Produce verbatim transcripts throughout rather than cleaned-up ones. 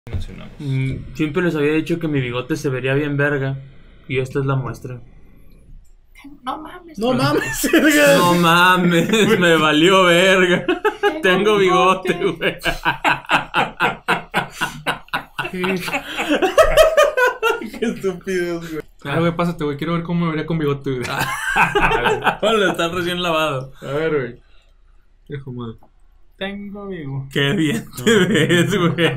mencionamos. Mm, siempre les había dicho que mi bigote se vería bien verga. Y esta es la muestra. No mames. No mames. No mames, me valió verga. Tengo bigote, güey. Qué estúpidos, güey. Ah, güey, pásate, güey. Quiero ver cómo me vería con bigote, güey. Bueno, está recién lavado. A ver, güey. Hijo madre. Tengo bigote. Qué bien te ves, güey.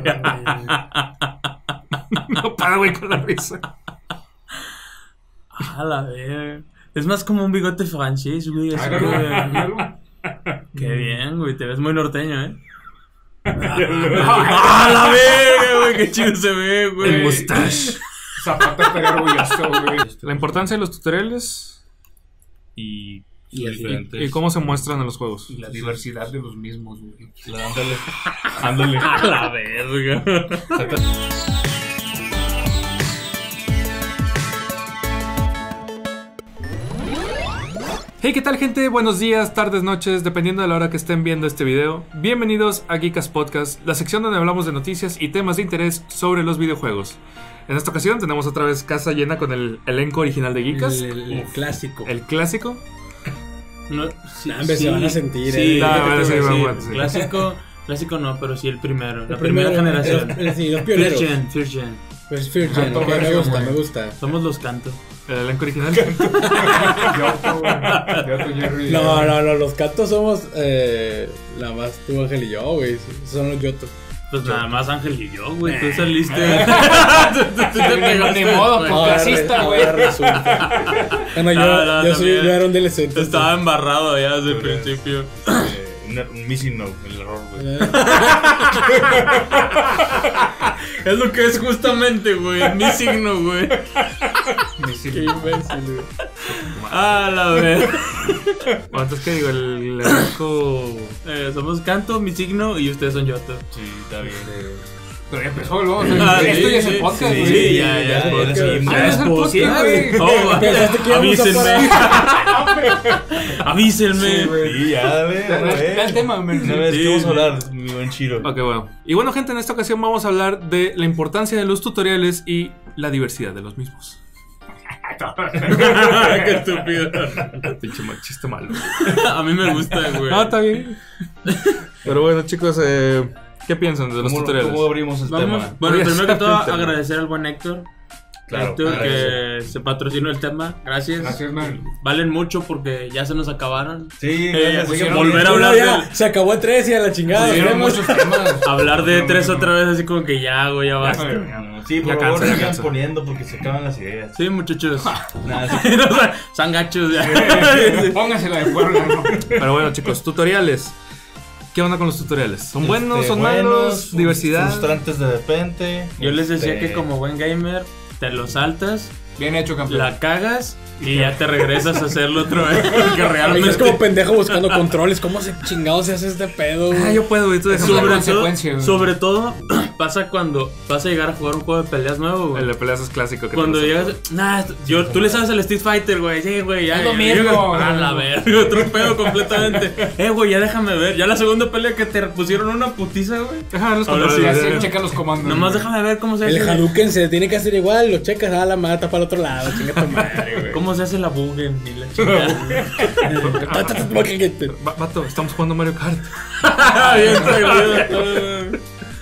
No para, güey, con la risa. A la verga. Es más como un bigote francés, güey. Así Hágalo, que... hágalo. Qué bien, güey. Te ves muy norteño, ¿eh? ¡A la verga, güey! ¡Qué chido se ve, güey! El mustache. Zapata estaría orgulloso, güey. La importancia de los tutoriales Y, y, diferentes. y, y cómo se muestran en los juegos. Y la diversidad de los mismos, güey. La- Ándale. Ándale. ¡A la verga! Hey, ¿qué tal, gente? Buenos días, tardes, noches, dependiendo de la hora que estén viendo este video. Bienvenidos a Geekas Podcast, la sección donde hablamos de noticias y temas de interés sobre los videojuegos. En esta ocasión tenemos otra vez casa llena con el elenco original de Geekas. El, el- el clásico. El clásico. No, sí, Nah, hombre, se van a sentir, Sí, eh. lo que Ah, te bueno, iba sí, a decir. bueno, sí. Clásico, clásico no, pero sí el primero. La El primera primero, generación. el- el- sí, los pioneros. First gen, first gen. Pues First Gen, Canto ok, me versión, gusta, güey. me gusta. Somos los cantos. El elenco original. Yoto, güey. Yoto, Jerry. No, no, no, los cantos somos eh, nada más tú, Ángel y yo, güey. Son los yotos. Pues nada más Ángel y yo, güey. Tú saliste. Tú- tú- tú te Ni- pegaste, ni modo, güey. pues. Ahora clasista, re- güey. ahora resulta. Bueno, yo, No, no, yo, soy, también. yo era un adolescente. Estaba embarrado ya desde el Tú eres- principio. Eh, un, un missing no, el error, güey. Es lo que es justamente, güey. Mi signo, güey. Qué imbécil, güey. Ah, la vez. Bueno, entonces, ¿qué digo? El elenco. Eh, somos canto, mi signo y ustedes son Yoto. Sí, está bien. Pero ya empezó, ¿no? O sea, Ah, esto sí, ya es sí, el podcast, sí, güey. sí, ya, ya, ya, es podcast. ya, Ya ya es es el podcast, podcast, güey. güey. Oh, Pensaste que íbamos a avísenme. Avísenme. Sí, güey. Sí, ya, dale. Da- da- güey. da el tema, men. Una vez Sí, que vamos a sí. hablar, mi buen Chiro. Ok, bueno. Y bueno, gente, en esta ocasión vamos a hablar de la importancia de los tutoriales y la diversidad de los mismos. Qué estúpido. Pinche mal chiste malo. A mí me gusta, güey. Ah, está bien. Pero bueno, chicos, eh, ¿qué piensan de los ¿Cómo, tutoriales? ¿Cómo abrimos el Vamos. tema? Bueno, Voy a primero que todo, hacer el tema. agradecer al buen Héctor. Claro, Héctor, gracias. que se patrocinó el tema. Gracias. Gracias, man. Valen mucho porque ya se nos acabaron. Sí, Eh, gracias. pues, sigan volver a viendo. hablar Ya, del- se acabó el tres y a la chingada. Pusieron queremos- muchos temas. Hablar de No, tres no, otra vez así como que ya, güey, ya basta. Sí, por Ya favor, cansa, ya sigan cansa. poniendo porque se acaban las ideas. Sí, muchachos. Nada, sí. No, son- son gachos ya. Póngansela de acuerdo, ¿no? Pero bueno, chicos, tutoriales. ¿Qué onda con los tutoriales? ¿Son buenos? Este, ¿Son buenos, malos? ¿Diversidad? Frustrantes de repente. Yo les decía Este, que como buen gamer te lo saltas, Bien hecho, campeón. la cagas y ya te regresas a hacerlo otra vez. Porque Ahí realmente es como pendejo buscando controles. ¿Cómo se chingado se hace este pedo, güey? Ah, yo puedo, güey. Tú déjame. Sobre- sobre, consecuencia, todo, güey. sobre todo pasa cuando vas a llegar a jugar un juego de peleas nuevo, güey. El de peleas es clásico. que Cuando te lo llegas, saltas. nah, yo, tú le sabes al Street Fighter, güey. Sí, güey, ya. Es lo ya, mismo, llegas- güey. A la verga, otro pedo completamente. Eh, güey, ya déjame ver. Ya la segunda pelea que te pusieron una putiza, güey. Ajá, los Ahora controles. Ya sí, ya, se ya. checa los comandos. Nomás güey. déjame ver cómo se hace. El Hadouken se tiene que hacer igual. Lo checas, ah, la mata para el otro lado. Chinga tu madre, güey. ¿Cómo se hace la Bugen? Y la chingada. Ta, ta, ta, ta, que- que- Va- Vato, estamos jugando Mario Kart. Bien traído.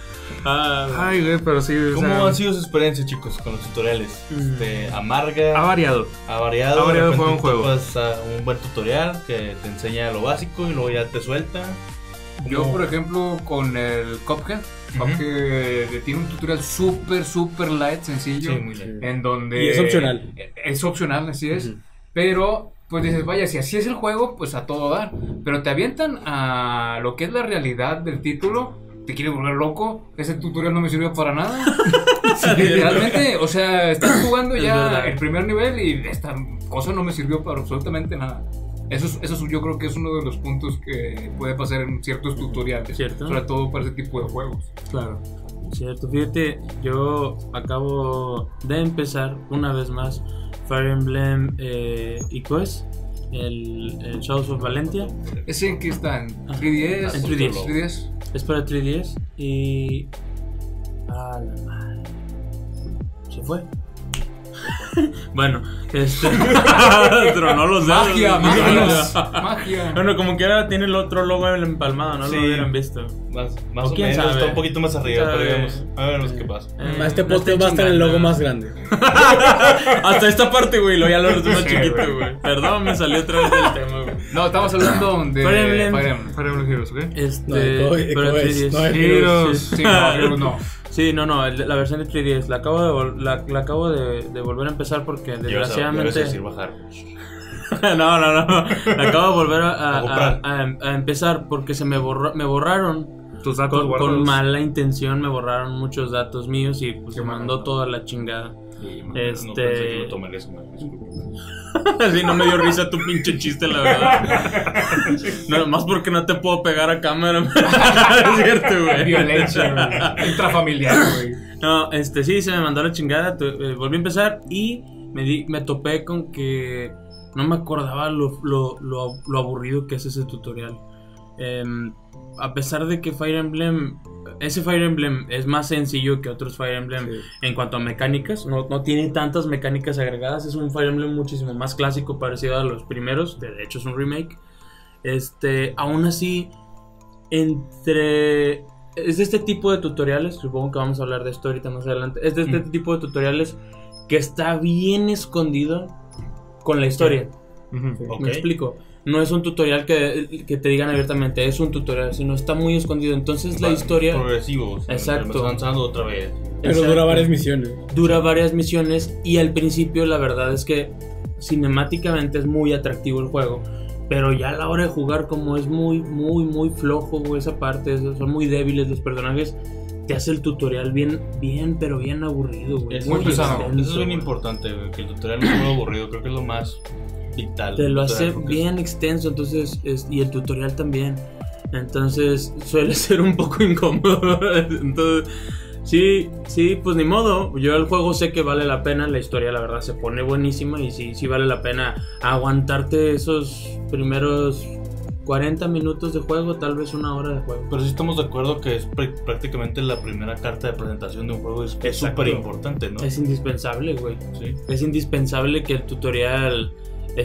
Ah, Ay, güey, pero sí. o ¿Cómo sea, han sido sus experiencias, chicos, con los tutoriales? Este, amarga, ha variado. ha variado. ha variado de de repente juego en juego. topas a un buen tutorial que te enseña lo básico y luego ya te suelta. Yo, por ejemplo, con el Cuphead, Ujú. Cuphead tiene un tutorial súper, súper light, sencillo. Sí, muy bien. En donde. Y es opcional. Es opcional, así es. Pero, pues dices, vaya, si así es el juego, pues a todo dar. Pero te avientan a lo que es la realidad del título. Te quieres volver loco. Ese tutorial no me sirvió para nada. Literalmente, o sea, estás jugando Es ya verdad. el primer nivel y esta cosa no me sirvió para absolutamente nada. Eso, es, eso es- yo creo que es uno de los puntos que puede pasar en ciertos tutoriales. ¿Cierto? Sobre todo para ese tipo de juegos. claro. Cierto, fíjate, yo acabo de empezar una vez más Fire Emblem eh, Echoes, el, el Shadows of Valentia. ¿Ese en qué está? ¿En tres D S? En tres D S. tres D S. Es para tres D S y Ah, la madre. Se fue. Bueno, este. Tronó los dedos. Magia, magia, magia. Bueno, como que ahora tiene el otro logo empalmado, no Sí. lo hubieran visto. Más, más O o, quién menos, sabe. está un poquito más arriba, ¿Quién pero sabe? digamos, a ver qué pasa. Eh, Este no podcast estén va a estar el chingando. logo más grande. Hasta esta parte, güey, lo ya lo más Sí, chiquito, güey. güey. Perdón, me salió otra vez del tema, güey. No, estamos hablando de Fire Emblem. Fire Emblem. Fire Emblem Heroes, ¿ok? Este. No, de co- de pero co- en es, tres D S. no de Heroes. Sí, no, Heroes no. Sí, no, no, el- la versión de tres D S. La acabo de, vol- la, la acabo de, de volver a empezar porque desgraciadamente. decir bajar. no, no, no. La acabo de volver a, a, A comprar. a- a- a empezar porque se me borró, me borraron. Tus datos Con, guardados. con mala intención me borraron muchos datos míos y pues se mandó toda la chingada. Sí, Este- No pensé que lo tomarías como disculpa. Sí, no me dio risa tu pinche chiste, la verdad. No, más porque no te puedo pegar a cámara. Es cierto, güey. Violencia, güey. Intrafamiliar, güey. No, este sí, se me mandó la chingada. tu- eh, volví a empezar y me, di, me topé con que no me acordaba lo, lo, lo, lo aburrido que es ese tutorial. Em, a pesar de que Fire Emblem, ese Fire Emblem es más sencillo que otros Fire Emblem Sí. en cuanto a mecánicas, no, no tiene tantas mecánicas agregadas, es un Fire Emblem muchísimo más clásico, parecido a los primeros, de hecho es un remake. Este, aún así, entre... Es de este tipo de tutoriales, supongo que vamos a hablar de esto ahorita más adelante, es de este Mm. tipo de tutoriales que está bien escondido con la historia. Ujú. Ok. Me explico. No es un tutorial que, que te digan abiertamente, es un tutorial, sino está muy escondido. Entonces la Va, historia Progresivo. O sea, Exacto. vas avanzando otra vez. Pero Exacto. dura varias misiones. dura varias misiones y al principio la verdad es que cinemáticamente es muy atractivo el juego. Pero ya a la hora de jugar, como es muy, muy, muy flojo, güey, esa parte, es- son muy débiles los personajes, te hace el tutorial bien, bien, pero bien aburrido, güey. Es muy muy pesado. pesado. Eso es bien importante, güey, que el tutorial no sea aburrido. Creo que es lo más vital. Te del lo tutorial, hace porque bien extenso, entonces, es- y el tutorial también. Entonces, suele ser un poco incómodo. Entonces, sí, sí, pues ni modo. Yo el juego sé que vale la pena, la historia la verdad se pone buenísima y sí, sí vale la pena aguantarte esos primeros cuarenta minutos de juego, tal vez una hora de juego. Pero sí estamos de acuerdo que es pr- prácticamente la primera carta de presentación de un juego. Es es Exacto. súper importante, ¿no? Es indispensable, güey. Sí. Es indispensable que el tutorial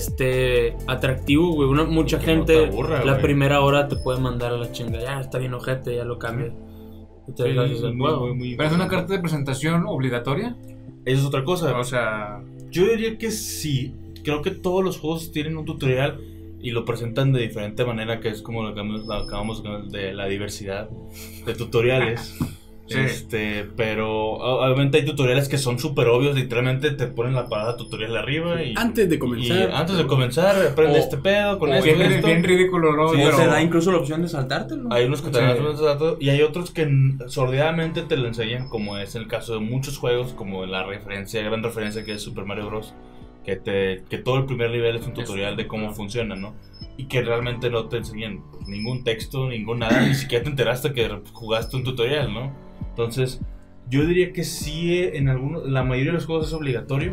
esté atractivo, güey. Una, mucha Que no gente te aburra, la güey. primera hora te puede mandar a la chinga. Ya está bien ojete, ya lo cambia. Y te Sí, deshaces es del muy, juego. muy, muy Pero es una importante. carta de presentación obligatoria. Esa es otra cosa. O sea, Yo diría que sí. Creo que todos los juegos tienen un tutorial y lo presentan de diferente manera, que es como lo que hemos- lo acabamos de la diversidad de tutoriales. Sí. Este, pero o- obviamente hay tutoriales que son súper obvios, literalmente te ponen la parada tutorial arriba y Antes de y comenzar. antes de comenzar aprende O- este pedo con o esto, bien, esto. bien ridículo, ¿no? Sí, O Pero- te da incluso la opción de saltártelo. Hay unos que te Sí. dan los datos y hay otros que n- sordidamente te lo enseñan, como es el caso de muchos juegos, como la referencia, gran referencia que es Super Mario Bros. Que, te, que todo el primer nivel es un tutorial de cómo funciona, ¿no? Y que realmente no te enseñan pues, ningún texto, ningún nada, ni siquiera te enteraste que jugaste un tutorial, ¿no? Entonces, yo diría que sí, en algunos, la mayoría de los juegos es obligatorio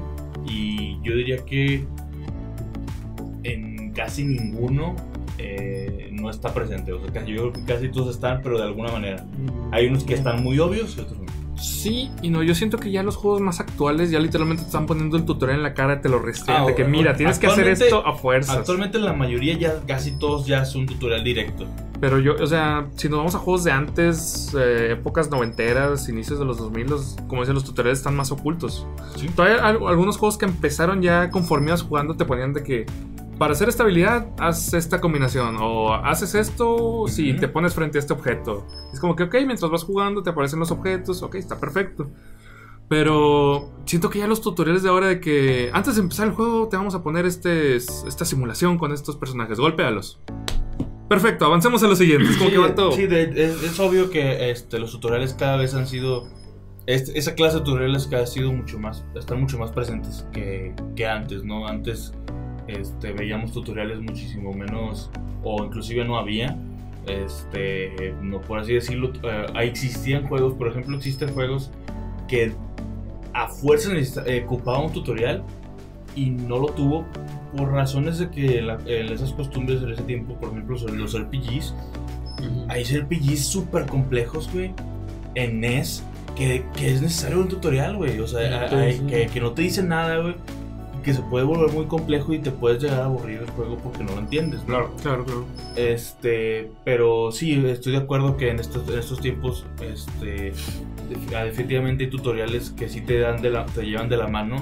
y yo diría que en casi ninguno eh, no está presente. O sea, casi, yo creo que casi todos están, pero de alguna manera. Hay unos que están muy obvios y otros no. Sí y no, yo siento que ya los juegos más actuales ya literalmente te están poniendo el tutorial en la cara, te lo restringen, Ah, de que mira, tienes que hacer actualmente- esto a fuerzas. Actualmente la mayoría ya, casi todos ya es un tutorial directo. Pero yo, o sea, si nos vamos a juegos de antes, eh, épocas noventeras, inicios de los dos mil, los, como dicen, los tutoriales están más ocultos. Sí. Todavía hay algunos juegos que empezaron ya conforme ibas jugando te ponían de que para hacer esta habilidad haz esta combinación o haces esto si Ujú. te pones frente a este objeto. Es como que ok, mientras vas jugando te aparecen los objetos, ok, está perfecto. Pero siento que ya los tutoriales de ahora de que antes de empezar el juego te vamos a poner este, esta simulación con estos personajes, golpéalos. Perfecto, avancemos a lo siguiente. Es como Sí, que va todo. sí, de- es, es obvio que este, los tutoriales cada vez han sido... este- esa clase de tutoriales cada vez ha sido mucho más... Están mucho más presentes que, que antes, ¿no? Antes este, veíamos tutoriales muchísimo menos... O inclusive no había. Este, no por así decirlo. eh, ahí existían juegos, por ejemplo, existen juegos que a fuerza necesita- eh, ocupaban un tutorial y no lo tuvo por razones de que la- en esas costumbres en ese tiempo, por ejemplo, sobre los R P Gs, hay R P Gs súper complejos, güey, en N E S, que, que es necesario un tutorial, güey. O sea, Sí, hay- sí. que, que no te dice nada, güey. Que se puede volver muy complejo y te puedes llegar a aburrir el juego porque no lo entiendes, ¿no? Claro. Claro, claro. Este, pero sí, estoy de acuerdo que en estos, en estos tiempos, este, def- definitivamente hay tutoriales que sí te dan de la, te llevan de la mano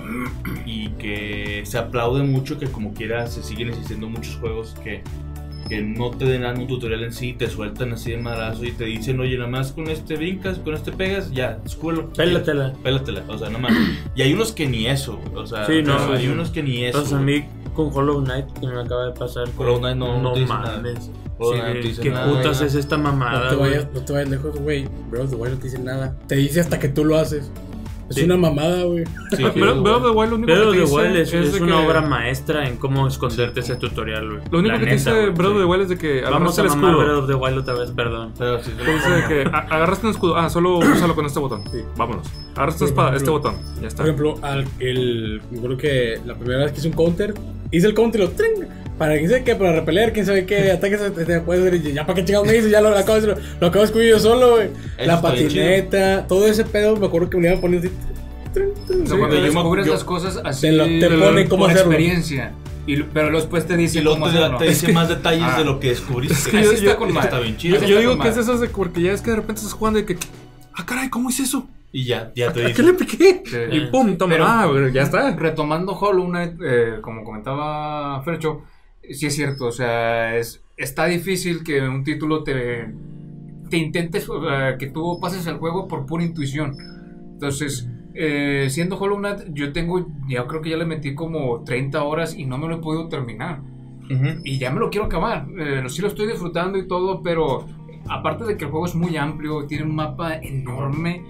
y que se aplaude mucho que como quiera se siguen existiendo muchos juegos que, que no te den un tutorial en sí, te sueltan así de madrazo y te dicen, oye, nada más con este brincas, con este pegas, ya, escúralo. Pélatela. Pélatela, o sea, nada más. Y hay unos que ni eso, o sea, Sí, no, hay sí. unos que ni eso. Entonces a mí con Hollow Knight que me acaba de pasar. Hollow Knight no- no no te dice nada. mames. Hollow Sí, Knight no te dice ¿qué nada, putas güey. es esta No mamada, te güey? vayas, no te vayas lejos, güey. Bro, the Wild no te dice nada. Te dice hasta que tú lo haces. Es Sí. una mamada, güey. Sí, Pero Breath of the Wild lo único Pero que te The dice Wild es, es de una que- obra maestra en cómo esconderte ese tutorial, güey. Lo único La que te neta, dice güey, Breath of sí. the Wild es de que Vamos agarraste a el mamar escudo. Breath of the Wild otra vez, perdón. Pero sí, Te dice de que a- agarraste un escudo. Ah, solo úsalo con este botón. Sí, vámonos. Agarraste Por espada, ejemplo- este botón. Ya está. Por ejemplo, al, el, yo creo que la primera vez que hice un counter, hice el counter y lo tring, para quién sabe qué, para repeler, quién sabe qué, ataques, te, te puedes ver, y ya para qué chingados me dices, ya lo, lo acabo de lo, lo acabo de descubrir yo solo, güey. Eso La está bien patineta, todo ese pedo, me acuerdo que me iban poniendo así. trin, trin, O sea, sí, cuando yo me- descubres yo- las cosas así Te lo- te por ponen cómo hacerlo. experiencia. Y, pero después te Y dice luego cómo te, hacerlo. te dice más detalles Ah. de lo que descubriste. que Así yo- está yo- con Eso madre. está bien Yo, chido. Así yo está digo con que es madre. esas de porque ya es que de repente estás jugando y que. Ah, caray, ¿cómo hice eso? Y ya, ya te ¿A dice. qué le piqué? Sí. Y pum, toma. Pero- ah, pero ya está. Retomando Hollow Knight, eh, como comentaba Fercho, sí es cierto, o sea, es, está difícil que un título te, te intentes, o sea, que tú pases el juego por pura intuición. Entonces, eh, siendo Hollow Knight, yo tengo, ya creo que ya le metí como treinta horas y no me lo he podido terminar. Ujú. Y ya me lo quiero acabar. Eh, sí lo estoy disfrutando y todo, pero aparte de que el juego es muy amplio, tiene un mapa enorme,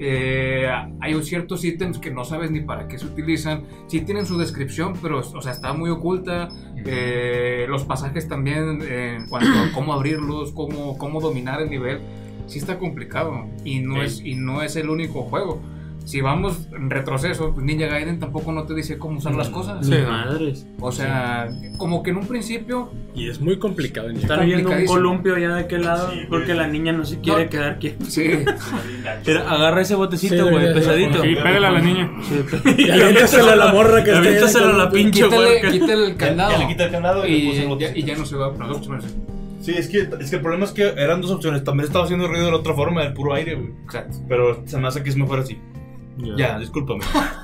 eh, hay ciertos ítems que no sabes ni para qué se utilizan. Sí tienen su descripción, pero o sea, está muy oculta. Eh, los pasajes también, eh, en cuanto a cómo abrirlos, cómo, cómo dominar el nivel, sí está complicado. Y no, Sí. es, y no es el único juego. Si vamos en retroceso, pues Ninja Gaiden tampoco no te dice cómo usar las cosas. Sí, Ni no. madres. O sea, como que en un principio Y es muy complicado. en Están viendo un complicadísimo. columpio ya de aquel lado Sí, porque güey. la niña no se quiere No. quedar quieta. sí. Pero agarra ese Sí, botecito, güey, debería ser. pesadito. Y pégale a la niña. Y aviéntaselo a la morra que está ahí en el Aviéntaselo a la columpio. pinche Quítale, huerca. quítale el Ya, candado. ya le quita el candado y, le puso el y, ya, botecito. y ya no se va a producción. Sí, es que, es que el problema es que eran dos opciones. También estaba haciendo ruido de la otra forma, del puro aire, güey. Exacto. Pero se me hace que es mejor así. Ya, discúlpame.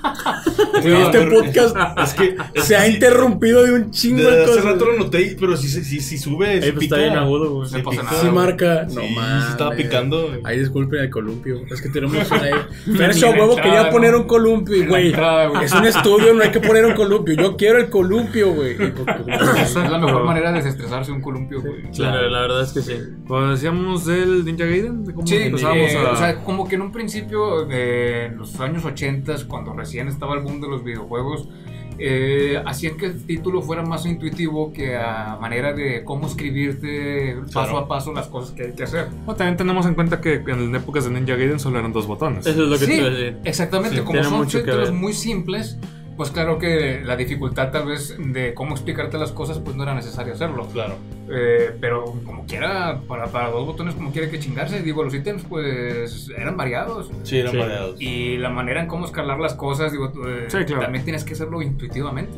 Güey, este podcast Es que es se ha que sí, interrumpido de un chingo Desde de hace cosas. rato lo noté, pero si sí, sí, sí sube, Ey, sí pues está pica. bien agudo, güey. Sí No pasa pica. nada. Sí marca. Sí, No sí mames. estaba picando. güey. Ay, disculpen el columpio. Es que tenemos una ahí. Fercho En la huevo entrada, quería ¿no? poner un columpio y, En la güey. entrada, güey. Es un estudio, no hay que poner un columpio. Yo quiero el columpio, güey. Y pues, Es la mejor manera de desestresarse un columpio, güey. Claro, la verdad es que sí. Cuando decíamos del Ninja Gaiden, de cómo Sí, empezábamos eh, a. o sea, como que en un principio de los años ochenta, cuando recién estaba el boom de los videojuegos, eh, hacían que el título fuera más intuitivo que a manera de cómo escribirte paso Claro. a paso las cosas que hay que hacer. Bueno, también tenemos en cuenta que en épocas de Ninja Gaiden solo eran dos botones. Eso es lo que Sí, te iba a decir. exactamente, Sí, como tiene son mucho que títulos ver. muy simples, pues claro que la dificultad tal vez de cómo explicarte las cosas pues no era necesario hacerlo. Claro. Eh, pero como quiera, para, para dos botones como quiera que chingarse, digo, los ítems pues eran variados. Sí, eran Sí. variados. Y la manera en cómo escalar las cosas, digo, eh, Sí, claro. también tienes que hacerlo intuitivamente.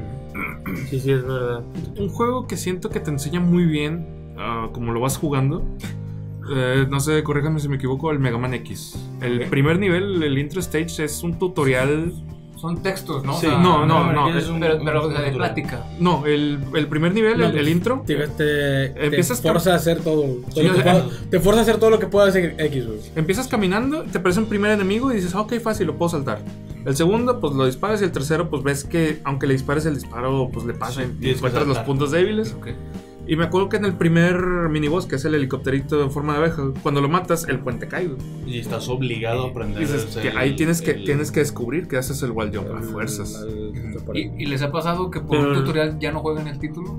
Sí, sí, es verdad. Un juego que siento que te enseña muy bien ah, como lo vas jugando. Eh, no sé, corríjame si me equivoco, el Mega Man X. El Ok. primer nivel, el intro stage, es un tutorial. Son textos, ¿no? Sí. O sea, No, no, no, es un- Pero, un- pero un o sea, de tutorial. plática. No, el, el primer nivel, No, el, el pues, intro. Te, te, te Empiezas forza a hacer todo. todo Sí, lo que o sea, pueda- te fuerza a hacer todo lo que pueda hacer X, güey. Empiezas caminando, te aparece un primer enemigo y dices, ah, ok, fácil, lo puedo saltar. El segundo, pues lo disparas y el tercero, pues ves que aunque le dispares el disparo, pues le pasa Sí, y tienes que encuentras los saltar. puntos débiles. Ok. Y me acuerdo que en el primer miniboss, que es el helicópterito en forma de abeja, cuando lo matas, el puente cae, güey. Y estás obligado a aprender. Y dices el- que ahí tienes que, el- tienes que descubrir que haces el wall jump a fuerzas. Al- ¿Y, y les ha pasado que por Pero- un tutorial ya no juegan el título?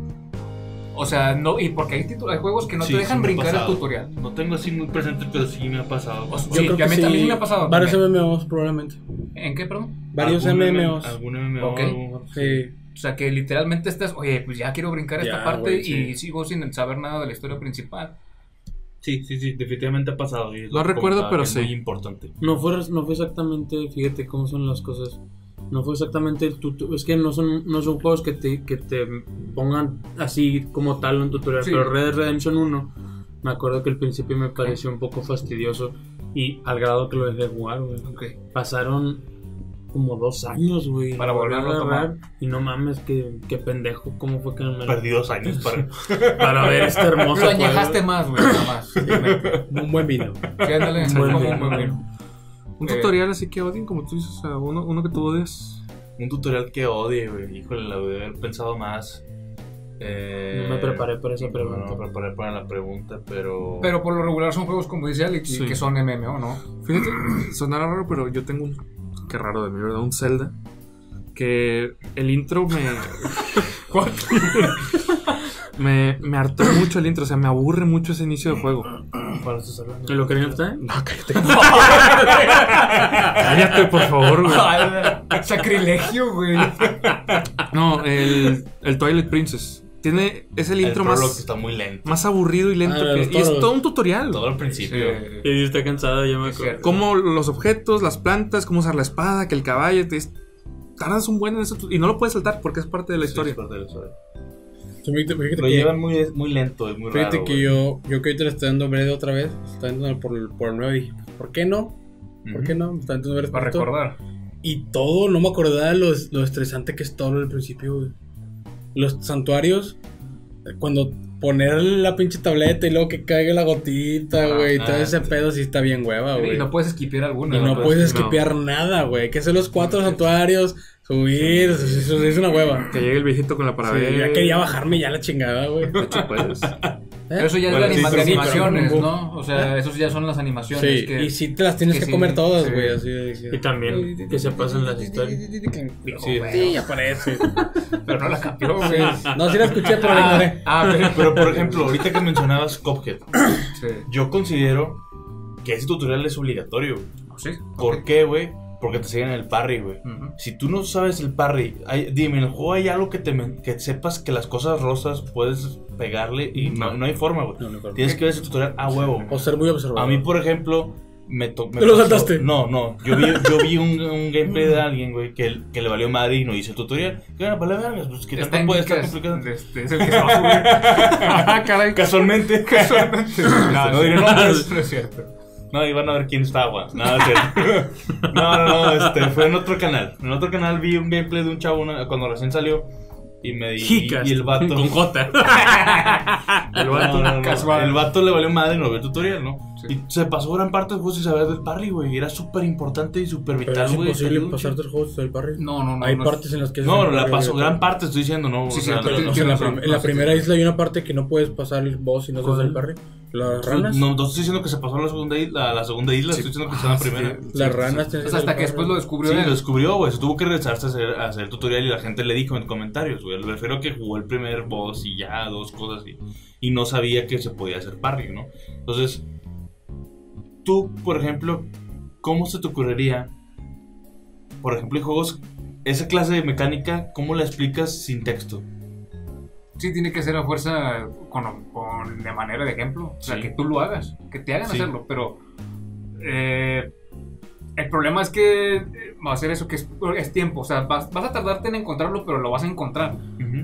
O sea, no, y porque hay, títulos, hay juegos que no Sí, te dejan sí me ha brincar el pasado. tutorial. No tengo así muy presente, pero sí me ha pasado. O sea, Yo sí, creo que a que mí también sí. me ha pasado. Varios también. M M Os, probablemente. ¿En qué, perdón? Varios ¿Algún M M Os. Algún M M O. Ok. algún- Sí. O sea, que literalmente estás, oye, pues ya quiero brincar esta Ya, parte güey, y sí. sigo sin saber nada de la historia principal. Sí, sí, sí, definitivamente ha pasado. Y No lo recuerdo, comentaba, pero que es sí. muy importante. No fue, no fue exactamente, fíjate cómo son las cosas. No fue exactamente el tutorial. Es que no son, no son juegos que te, que te pongan así como tal un tutorial. Sí. Pero Red Dead Redemption uno, me acuerdo que al principio me pareció un poco fastidioso. Y al grado que lo dejé jugar, güey. Ok. Pasaron como dos años, güey. Para Lo volví volverlo a agarrar, y no mames, qué, qué pendejo. ¿Cómo fue que me Perdí dos años para... para ver este hermoso Lo juego? añejaste más, güey, nada más. Simplemente. Un buen vino. Sí, ándale, Un buen como vino. un buen vino. Un Eh, tutorial así que odien, como tú dices, o sea, uno, uno que tú odias. Un tutorial que odie, güey. Híjole, lo de haber pensado más. Eh, No me preparé para esa No pregunta. me preparé para la pregunta, pero... Pero por lo regular son juegos, como dice Alex, Sí. que son M M O, ¿no? Fíjate, sonará raro, pero yo tengo un. Qué raro de mí, ¿verdad? Un Zelda. Que el intro me. me, me hartó mucho el intro, o sea, me aburre mucho ese inicio de juego. ¿Cuál estás hablando? ¿Y lo querían usted? No, cállate. Cállate, por favor, güey. Sacrilegio, güey. No, el, el Twilight Princess. Tiene, es el El intro prologue más, está muy lento. más aburrido y lento. Ah, que, los y es toros. todo un tutorial. Todo al principio. Sí. Y está cansado, ya me Es acuerdo. cierto. Cómo los objetos, las plantas, cómo usar la espada, que el caballo. Te, tardas un buen en eso tu- y no lo puedes saltar porque es parte de la Sí, historia. es parte de la historia. Fíjate, fíjate Lo que, llevan muy, muy lento, es muy fíjate raro. que güey. yo, yo que ahorita le estoy dando Bread otra vez, estoy dando por el, por el nuevo y dije, ¿por qué no? ¿Por Ujú. qué no? Me está dando Bread Para esto. recordar. Y todo, no me acordaba lo, lo estresante que es todo al principio, güey. Los santuarios, eh, cuando poner la pinche tableta y luego que caiga la gotita, Ah, güey, ah, todo ese sí. pedo sí está bien hueva, Y güey. no puedes esquipear alguna. Y no ¿verdad? puedes no. esquipear nada, güey. Hay que hacer los cuatro santuarios, subir, eso, eso es una hueva. Que llegue el viejito con la para Sí, ver. ya quería bajarme ya la chingada, güey. De hecho, puedes. Pero eso ya Bueno, es de, sí, anima- sí, de sí, animaciones, pero- ¿no? O sea, esos ya son las animaciones. Sí, que... y sí te las tienes que que sí, comer todas, sí. güey. Así de, Y también que se pasan las historias. Sí, Sí, aparece. Pero no la cambió, güey. No, sí la escuché, pero la ignoré. Ah, pero... Pero por ejemplo, ahorita que mencionabas Cuphead, Sí. yo considero que ese tutorial es obligatorio. Sí. ¿Por qué, güey? Porque te siguen el parry, güey. Ujú. Si tú no sabes el parry, hay- dime, en el juego hay algo que te men- que sepas que las cosas rosas puedes pegarle y no, no hay forma, güey. No, no, no. Tienes que ver ese tutorial a huevo. O ser muy observador. A mí, por ejemplo, me tocó. ¿Te lo saltaste? No, no. Yo vi, yo vi un, un gameplay de alguien, güey, que, que le valió madre y no hizo el tutorial. Que bueno, vale, vergas, pues que Está tanto en puede estar Geekers. complicado. Este, es el que se va a subir. Ah, caray. Casualmente. No, No sí. diré nombres. No es cierto. No, iban a ver quién estaba. No, es cierto. no, no, no, este, fue en otro canal. En otro canal vi un gameplay de un chavo una- cuando recién salió. Y me di. Y, Hicas, y el vato. con J. El vato, No, no, no. Casual. el vato le valió madre y no vio el tutorial, ¿no? Sí. Y se pasó gran parte del juego sin saber del parry, güey. Y era súper importante y súper Pero vital, es güey. imposible Salió un pasarte el juego del parry. No, no, no. Hay no. partes en las que... No, es el la parry pasó, obligatorio. gran parte estoy diciendo, ¿no? Sí, O sí, sea, pero- no- O sea, en la, Sí, prim- no, en la sí, primera sí. isla hay una parte que no puedes pasar el boss si no haces ¿Cuál? el parry. Las ranas. No, no estoy diciendo que se pasó a la segunda isla, la segunda isla, estoy diciendo que está en la primera. Las ranas tienes O que sea, hasta hacer que el después lo parry. descubrió Sí, él. lo descubrió, güey. Se tuvo que regresarse a hacer, a hacer el tutorial y la gente le dijo en comentarios, güey. Me refiero a que jugó el primer boss y ya, dos cosas y, y no sabía que se podía hacer parry, ¿no? Entonces, tú, por ejemplo, ¿cómo se te ocurriría? Por ejemplo, en juegos, esa clase de mecánica, ¿cómo la explicas sin texto? Sí, tiene que ser a fuerza con, con- de manera de ejemplo. O sea, Sí. que tú lo hagas, que te hagan Sí. hacerlo. Pero eh, el problema es que eh, va a ser eso, que es, es tiempo. O sea, vas, vas a tardarte en encontrarlo, pero lo vas a encontrar.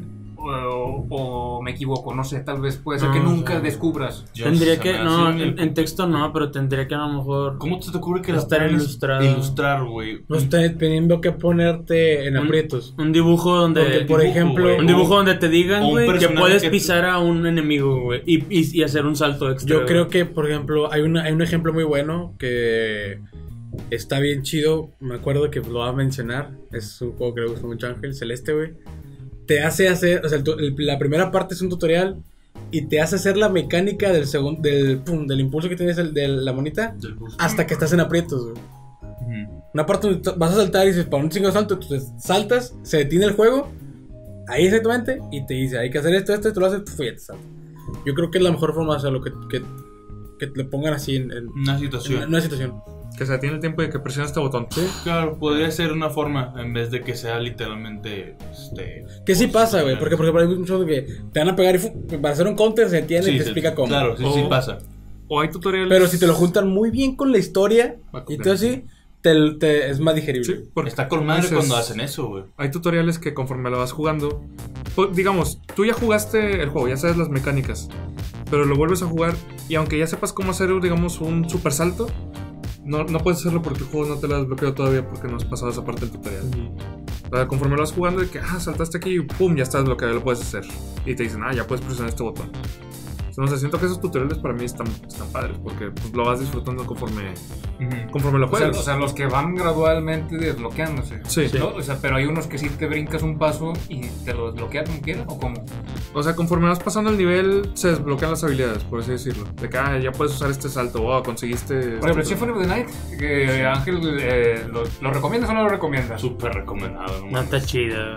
O, o me equivoco, no sé, tal vez puede ser No, que o nunca sea, descubras. Yo Tendría se que, me no, hace- en, en texto no, pero tendría que a lo mejor. ¿Cómo se te ocurre que la Estar puedes ilustrado. ilustrar, güey? No estás teniendo que ponerte en Un- aprietos. Un dibujo donde. Porque, por dibujo, ejemplo, güey. un dibujo donde te digan, o un güey, que personaje puedes que tú- pisar a un enemigo, güey, y, y, y hacer un salto extra. Yo güey. creo que, por ejemplo, hay, una, hay un ejemplo muy bueno que está bien chido. Me acuerdo que lo va a mencionar. Es un juego que le gusta mucho a Ángel, Celeste, güey. Te hace hacer, o sea, el tu- el- la primera parte es un tutorial y te hace hacer la mecánica del segundo, del, pum, del impulso que tienes el, de la monita Del bus. hasta que estás en aprietos, güey. Ujú. Una parte donde t- vas a saltar y dices, para un chingo salto, entonces saltas, se detiene el juego, ahí exactamente, y te dice, hay que hacer esto, esto, y tú lo haces, puf, y ya te saltas. Yo creo que es la mejor forma de hacerlo, que, que, que te lo pongan así en, en- Una en situación. una situación. Que se tiene el tiempo de que presiona este botón. Claro, podría ser una forma en vez de que sea literalmente. Este, Que sí pasa, güey, porque por ejemplo hay muchos que te van a pegar y fu- para hacer un counter se entiende y te sí, explica cómo. Claro, sí, sí O- pasa. o hay tutoriales. Pero si te lo juntan muy bien con la historia Va y con todo así, te, te- es más digerible. Sí, porque Está con madre dices, cuando hacen eso, güey. Hay tutoriales que conforme lo vas jugando, pues, digamos, tú ya jugaste el juego, ya sabes las mecánicas, pero lo vuelves a jugar y aunque ya sepas cómo hacer, digamos, un super salto, no, no puedes hacerlo porque el juego no te lo ha desbloqueado todavía porque no has pasado esa parte del tutorial. O sea, conforme lo vas jugando, de que, ah, saltaste aquí y pum, ya está desbloqueado, lo puedes hacer. Y te dicen, ah, ya puedes presionar este botón. No sé, siento que esos tutoriales para mí están, están padres porque pues, lo vas disfrutando conforme, conforme lo O sea, juegas. o sea, los que van gradualmente desbloqueándose. Sí. ¿no? O sea, pero hay unos que sí te brincas un paso y te lo desbloquean como quieras o cómo. O sea, conforme vas pasando el nivel, se desbloquean las habilidades, por así decirlo. De que, ah, ya puedes usar este salto, o oh, conseguiste... Por ejemplo, Symphony of the Night, que Ángel, eh, ¿lo, ¿lo recomiendas o no lo recomiendas? Súper recomendado, No está chido.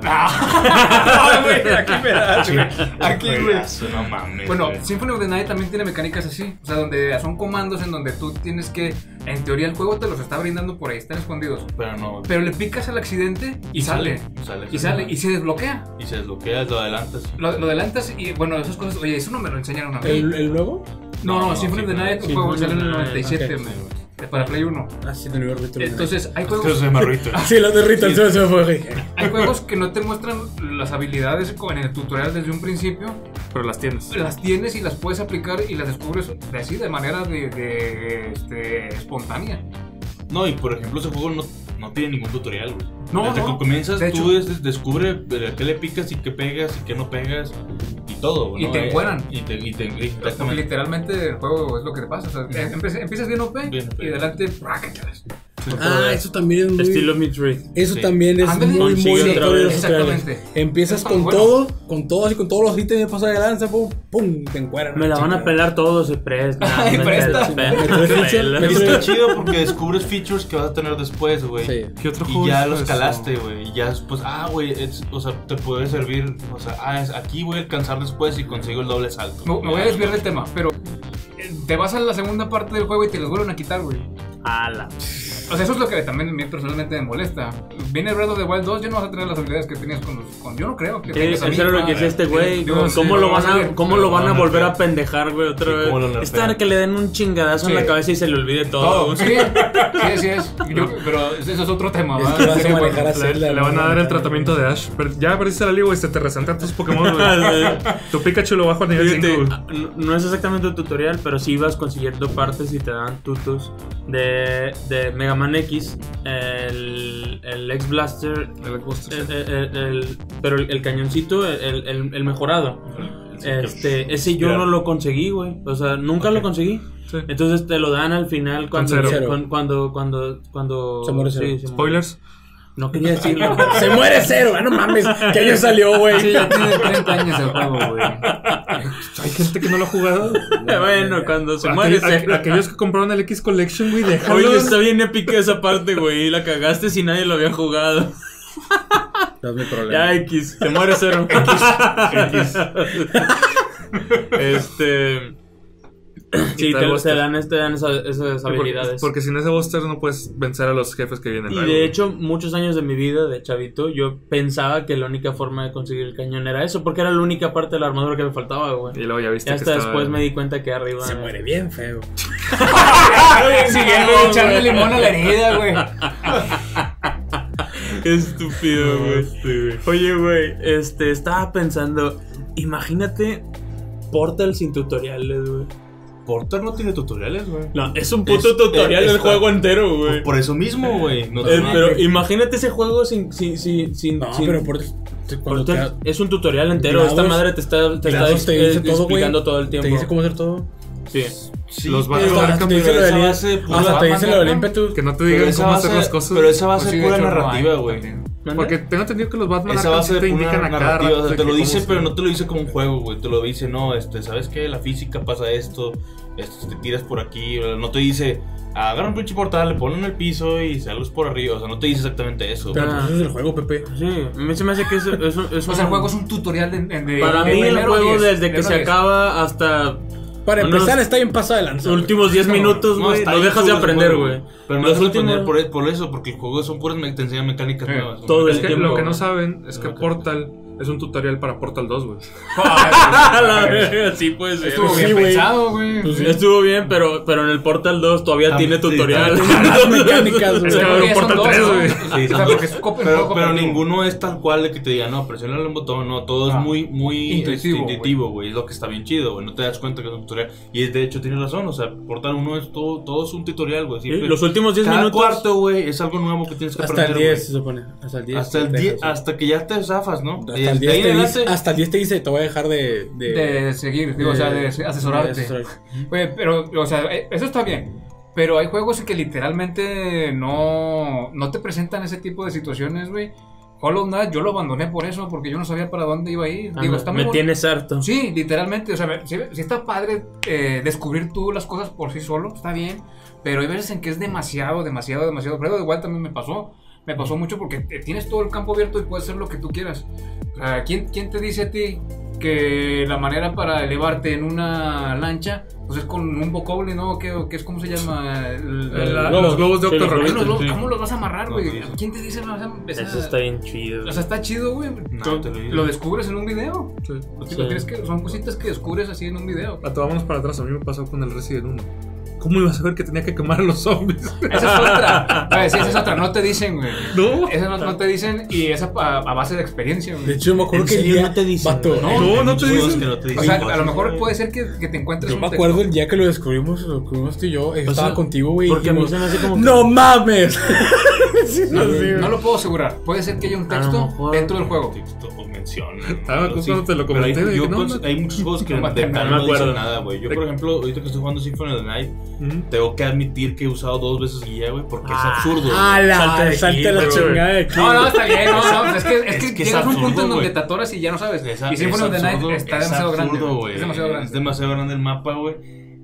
Ah, güey, aquí me das, güey. Aquí, güey. Juegazo, no mames. Bueno, güey. Symphony of the Night también tiene mecánicas así, o sea, donde son comandos en donde tú tienes que, en teoría el juego te los está brindando por ahí, están escondidos, Pero no. pero le picas al accidente y, sale, sale. y sale, y se desbloquea, Y se desbloquea, lo adelantas. lo, lo adelantas y bueno, esas cosas, oye, eso no me lo enseñaron a mí. ¿El, el nuevo? no, no, no, Symphony of the Symphony- Night, un Symphony juego of que salió en el the noventa y siete, ok. me- para Play uno. Ah, sí, del River Ritual. Entonces, hay Esto juegos, se llama Rito. Sí, los de Ritual, se me fue, güey. hay juegos que no te muestran las habilidades como en el tutorial desde un principio, Pero las tienes. las tienes y las puedes aplicar y las descubres de así, de manera de, de, este, espontánea. No, y por ejemplo, ese juego no, no tiene ningún tutorial, güey. No, Desde no. que comienzas, De tú hecho- des- descubre de qué le picas y qué pegas y qué no pegas y todo, güey. Y ¿no? te Eh, encueran. Y te, y te Porque exactamente. literalmente el juego es lo que te pasa. O sea, empiezas, empiezas bien O P Bien O P. y adelante. ¡rácatelas! Ah, eso también es muy... Estilo Midriff. Eso Sí. también es Ándale. muy, muy Consigue notorio otra de vez. los tutoriales. Exactamente. Empiezas Eso con es bueno. todo, con todo, así con todos los ítems de pasar de lanza, pum, pum, te encueran. Me la van a Chingada. pelar todos y presta. Ay, me presta. pela, Me me trae pela. ficha, me Y trae- está chido porque descubres features que vas a tener después, güey. Sí. ¿Qué otro juego Y ya es los eso? calaste, güey. Y ya después, ah, güey, es- o sea, te puede servir. O sea, ah, es- aquí voy a alcanzar después y consigo el doble salto. Me, me voy a desviar del tema, pero eh, te vas a la segunda parte del juego y te los vuelven a quitar, güey. Ala. O sea, eso es lo que también a mí personalmente me molesta. Viene Breath of the Wild dos, ya no vas a tener las habilidades que tenías con los. Con, yo no creo que Eh, tengas Eso ahí. era lo que decía este güey. Digo, sí, ¿Cómo, no lo vas van a a, ver, ¿Cómo pero lo van a van a volver a nerfear. pendejar, güey, otra Sí, vez? cómo lo nerfean. Estar que le den un chingadazo en Sí. la cabeza y se le olvide todo. Todo, sí, sí, sí es. Yo- pero eso es otro tema, Es ¿verdad? que vas a Sí, bueno. manejar a Le, Zelda, le van a dar el manejar- tratamiento de Ash. Pero ya aparece la liga, güey, se te resaltan tus Pokémon, güey. Tu Pikachu lo bajo a nivel Fíjate, cinco. ah, no- no es exactamente un tutorial, pero sí vas consiguiendo partes y te dan tutos de, de Mega Man X, el, el X Blaster, El Xbox, el- el- el- pero el, el cañoncito, el, el- el mejorado. Este, ese yo no lo conseguí, güey. O sea, nunca Ok. lo conseguí. Sí. Entonces te lo dan al final cuando cero. Cero. cuando cuando cuando, cuando Se muere cero. sí, se muere. Spoilers. No quería decirlo. Se muere cero, ah, no mames. ¿Qué año salió, güey? Sí, ya tiene treinta años el juego, güey. Hay gente que no lo ha jugado. Bueno, cuando se muere Aquellos, cero. aquellos que compraron el X Collection, güey, déjalo. Oye, está bien épica esa parte, güey. La cagaste si nadie lo había jugado. No es mi problema. Ya, X, se muere cero. X. Este. Sí, Está te, el te Buster. dan, te dan esa- esas habilidades. Porque, porque sin ese Buster no puedes vencer a los jefes que vienen. Y luego, de güey. hecho, muchos años de mi vida de chavito, yo pensaba que la única forma de conseguir el cañón era eso, porque era la única parte de la armadura que me faltaba, güey. Y luego ya viste Y que hasta estaba- después me di cuenta que arriba. Se muere bien feo. Siguiendo echarle limón a la herida, güey. Qué estúpido, güey. Oye, güey, este, estaba pensando, imagínate Portal sin tutoriales, güey. Portal no tiene tutoriales, güey. No, es un puto Es- tutorial es- del está- juego entero, Pues güey. por eso mismo, güey. No Eh, tiene- pero imagínate ese juego sin, sin, sin, sin, No, sin- pero por cuando te, Portal es un tutorial entero. Grados- Esta madre te está, te está grados te eh, dice todo, güey. explicando todo el tiempo. Te dice cómo hacer todo. Sí. Sí, los va- pero- hasta te dice lo pero del esa im- base pura- hasta te dice lo del Batman, ímpetu. Que no te pero digan esa cómo base- hacer las cosas. Pero esa base Pues sí, es de pura hecho, no hay narrativa, güey. también. Porque tengo entendido que los Batman Esa Arkham base sí te de indican una a cada narrativa, rato o sea, de te lo que dice, cómo pero se- no te lo dice como un juego, güey. Te lo dice, no, este, ¿sabes qué? La física pasa esto, este, te tiras por aquí. No te dice, agarra un pinche portal, le ponen en el piso y sales por arriba. O sea, no te dice exactamente eso. Pero Ah. pues eso es el juego, Pepe. Sí, a mí se me hace que es, es, un- es O sea, el un- juego es un tutorial de. de Para de mí el primero juego diez, desde de que uno se diez. acaba hasta Para Unos- empezar, está bien pasado de lanza. los últimos diez No, minutos, No, güey, está no ahí dejas de chulo ese aprender, juego, güey. Pero no Los dejas de aprender últimos- por, e, por eso, porque el juego son puras, me- te enseñan mecánicas Sí. nuevas. Todo el Es que tiempo. lo que no saben es que Ok. Portal Es un tutorial para Portal dos, güey. La verga, sí puede ser. Estuvo Sí, bien güey. pensado, güey. Pues sí, estuvo bien, pero, pero en el Portal dos todavía Ah, tiene sí, tutorial. Las mecánicas, güey. Es que va a haber un Ya son Portal dos, tres, ¿no? güey. Sí, O sea, son porque dos. es cooper- Pero, juego pero cooperativo. ninguno es tal cual de que te diga, no, presiona el botón, no, todo es Ah. muy, muy Intuitivo, este, intuitivo, güey, es lo que está bien chido, güey, no te das cuenta que es un tutorial, y de hecho tienes razón, o sea, Portal uno es todo, todo es un tutorial, güey, Sí, siempre- los últimos diez cada minutos. cuarto, güey, es algo nuevo que tienes que Hasta el aprender, diez güey. se supone. Hasta el diez. Hasta el te diez, deja, sí. hasta que ya te zafas, ¿no? Hasta Y el de diez ahí te en dice, adelante- hasta el diez te dice, te voy a dejar de... De, De seguir, digo, o sea, de asesorarte. de asesorar. Güey, pero, o sea, eh, eso está bien. Pero hay juegos que literalmente no, no te presentan ese tipo de situaciones, güey. Hollow Knight, yo lo abandoné por eso, porque yo no sabía para dónde iba a ir. Ah, Digo, me- está me muy tienes harto. Sí, literalmente, o sea, me- sí, sí está padre eh, descubrir tú las cosas por sí solo, está bien, pero hay veces en que es demasiado, demasiado, demasiado. Pero igual también me pasó, me pasó mucho porque te- tienes todo el campo abierto y puedes hacer lo que tú quieras. O sea, ¿quién, quién te dice a ti que la manera para elevarte en una lancha, pues es con un bocoble, ¿no? ¿Qué, qué es, cómo se llama? El- El- el- los globos de Sí, los Octorok. ¿Cómo los, sí. cómo los vas a amarrar, No, güey? sí, sí. ¿Quién te dice vas a empezar? Eso está bien chido. O sea, está chido, güey. No, Tú te lo digo. lo descubres en un video. Sí. Lo Sí. tienes que, son cositas que descubres así en un video. A todo, vámonos para atrás. A mí me pasó con el Resident uno. ¿Cómo ibas a ver que tenía que quemar a los zombies? Esa es otra. A ver, sí, esa es otra. No te dicen, güey. No. Esa no, no te dicen y esa a, a base de experiencia, De güey. hecho, me acuerdo ¿En que el serio día... no te dicen, Vato, güey? No, Hay no te muchos juegos dicen. que no te O dicen sea, cosas, a lo mejor güey. puede ser que, que te encuentres Yo un me texto. acuerdo el día que lo descubrimos, lo descubrimos tú y yo, yo estaba sea, contigo, güey. y porque a mí dijimos, se me hace como que- ¡no mames! Sí, No, sí, güey. no lo puedo asegurar. Puede ser que haya un A lo texto mejor- dentro del juego. Texto o mención. Ah, ¿no? pues cuando te lo pero hay, comenté, de yo que no, cons- no. hay muchos juegos que No de me plano acuerdo. no dicen nada, güey. Yo, por ejemplo, ahorita que estoy jugando Symphony of the Night, Ujú. tengo que admitir que he usado dos veces guía, güey, porque Ah, es absurdo. ¡Ah, güey. la! Salta de Salta aquí, la güey. chingada de aquí. No, no, está bien. No, no, pues es que, es que, Es que es llegas a un punto absurdo, en donde güey. te atoras y ya no sabes. Esa- y Symphony es of the Night absurdo, está es demasiado grande. absurdo, güey. güey. Es demasiado grande. Es demasiado grande el mapa, güey.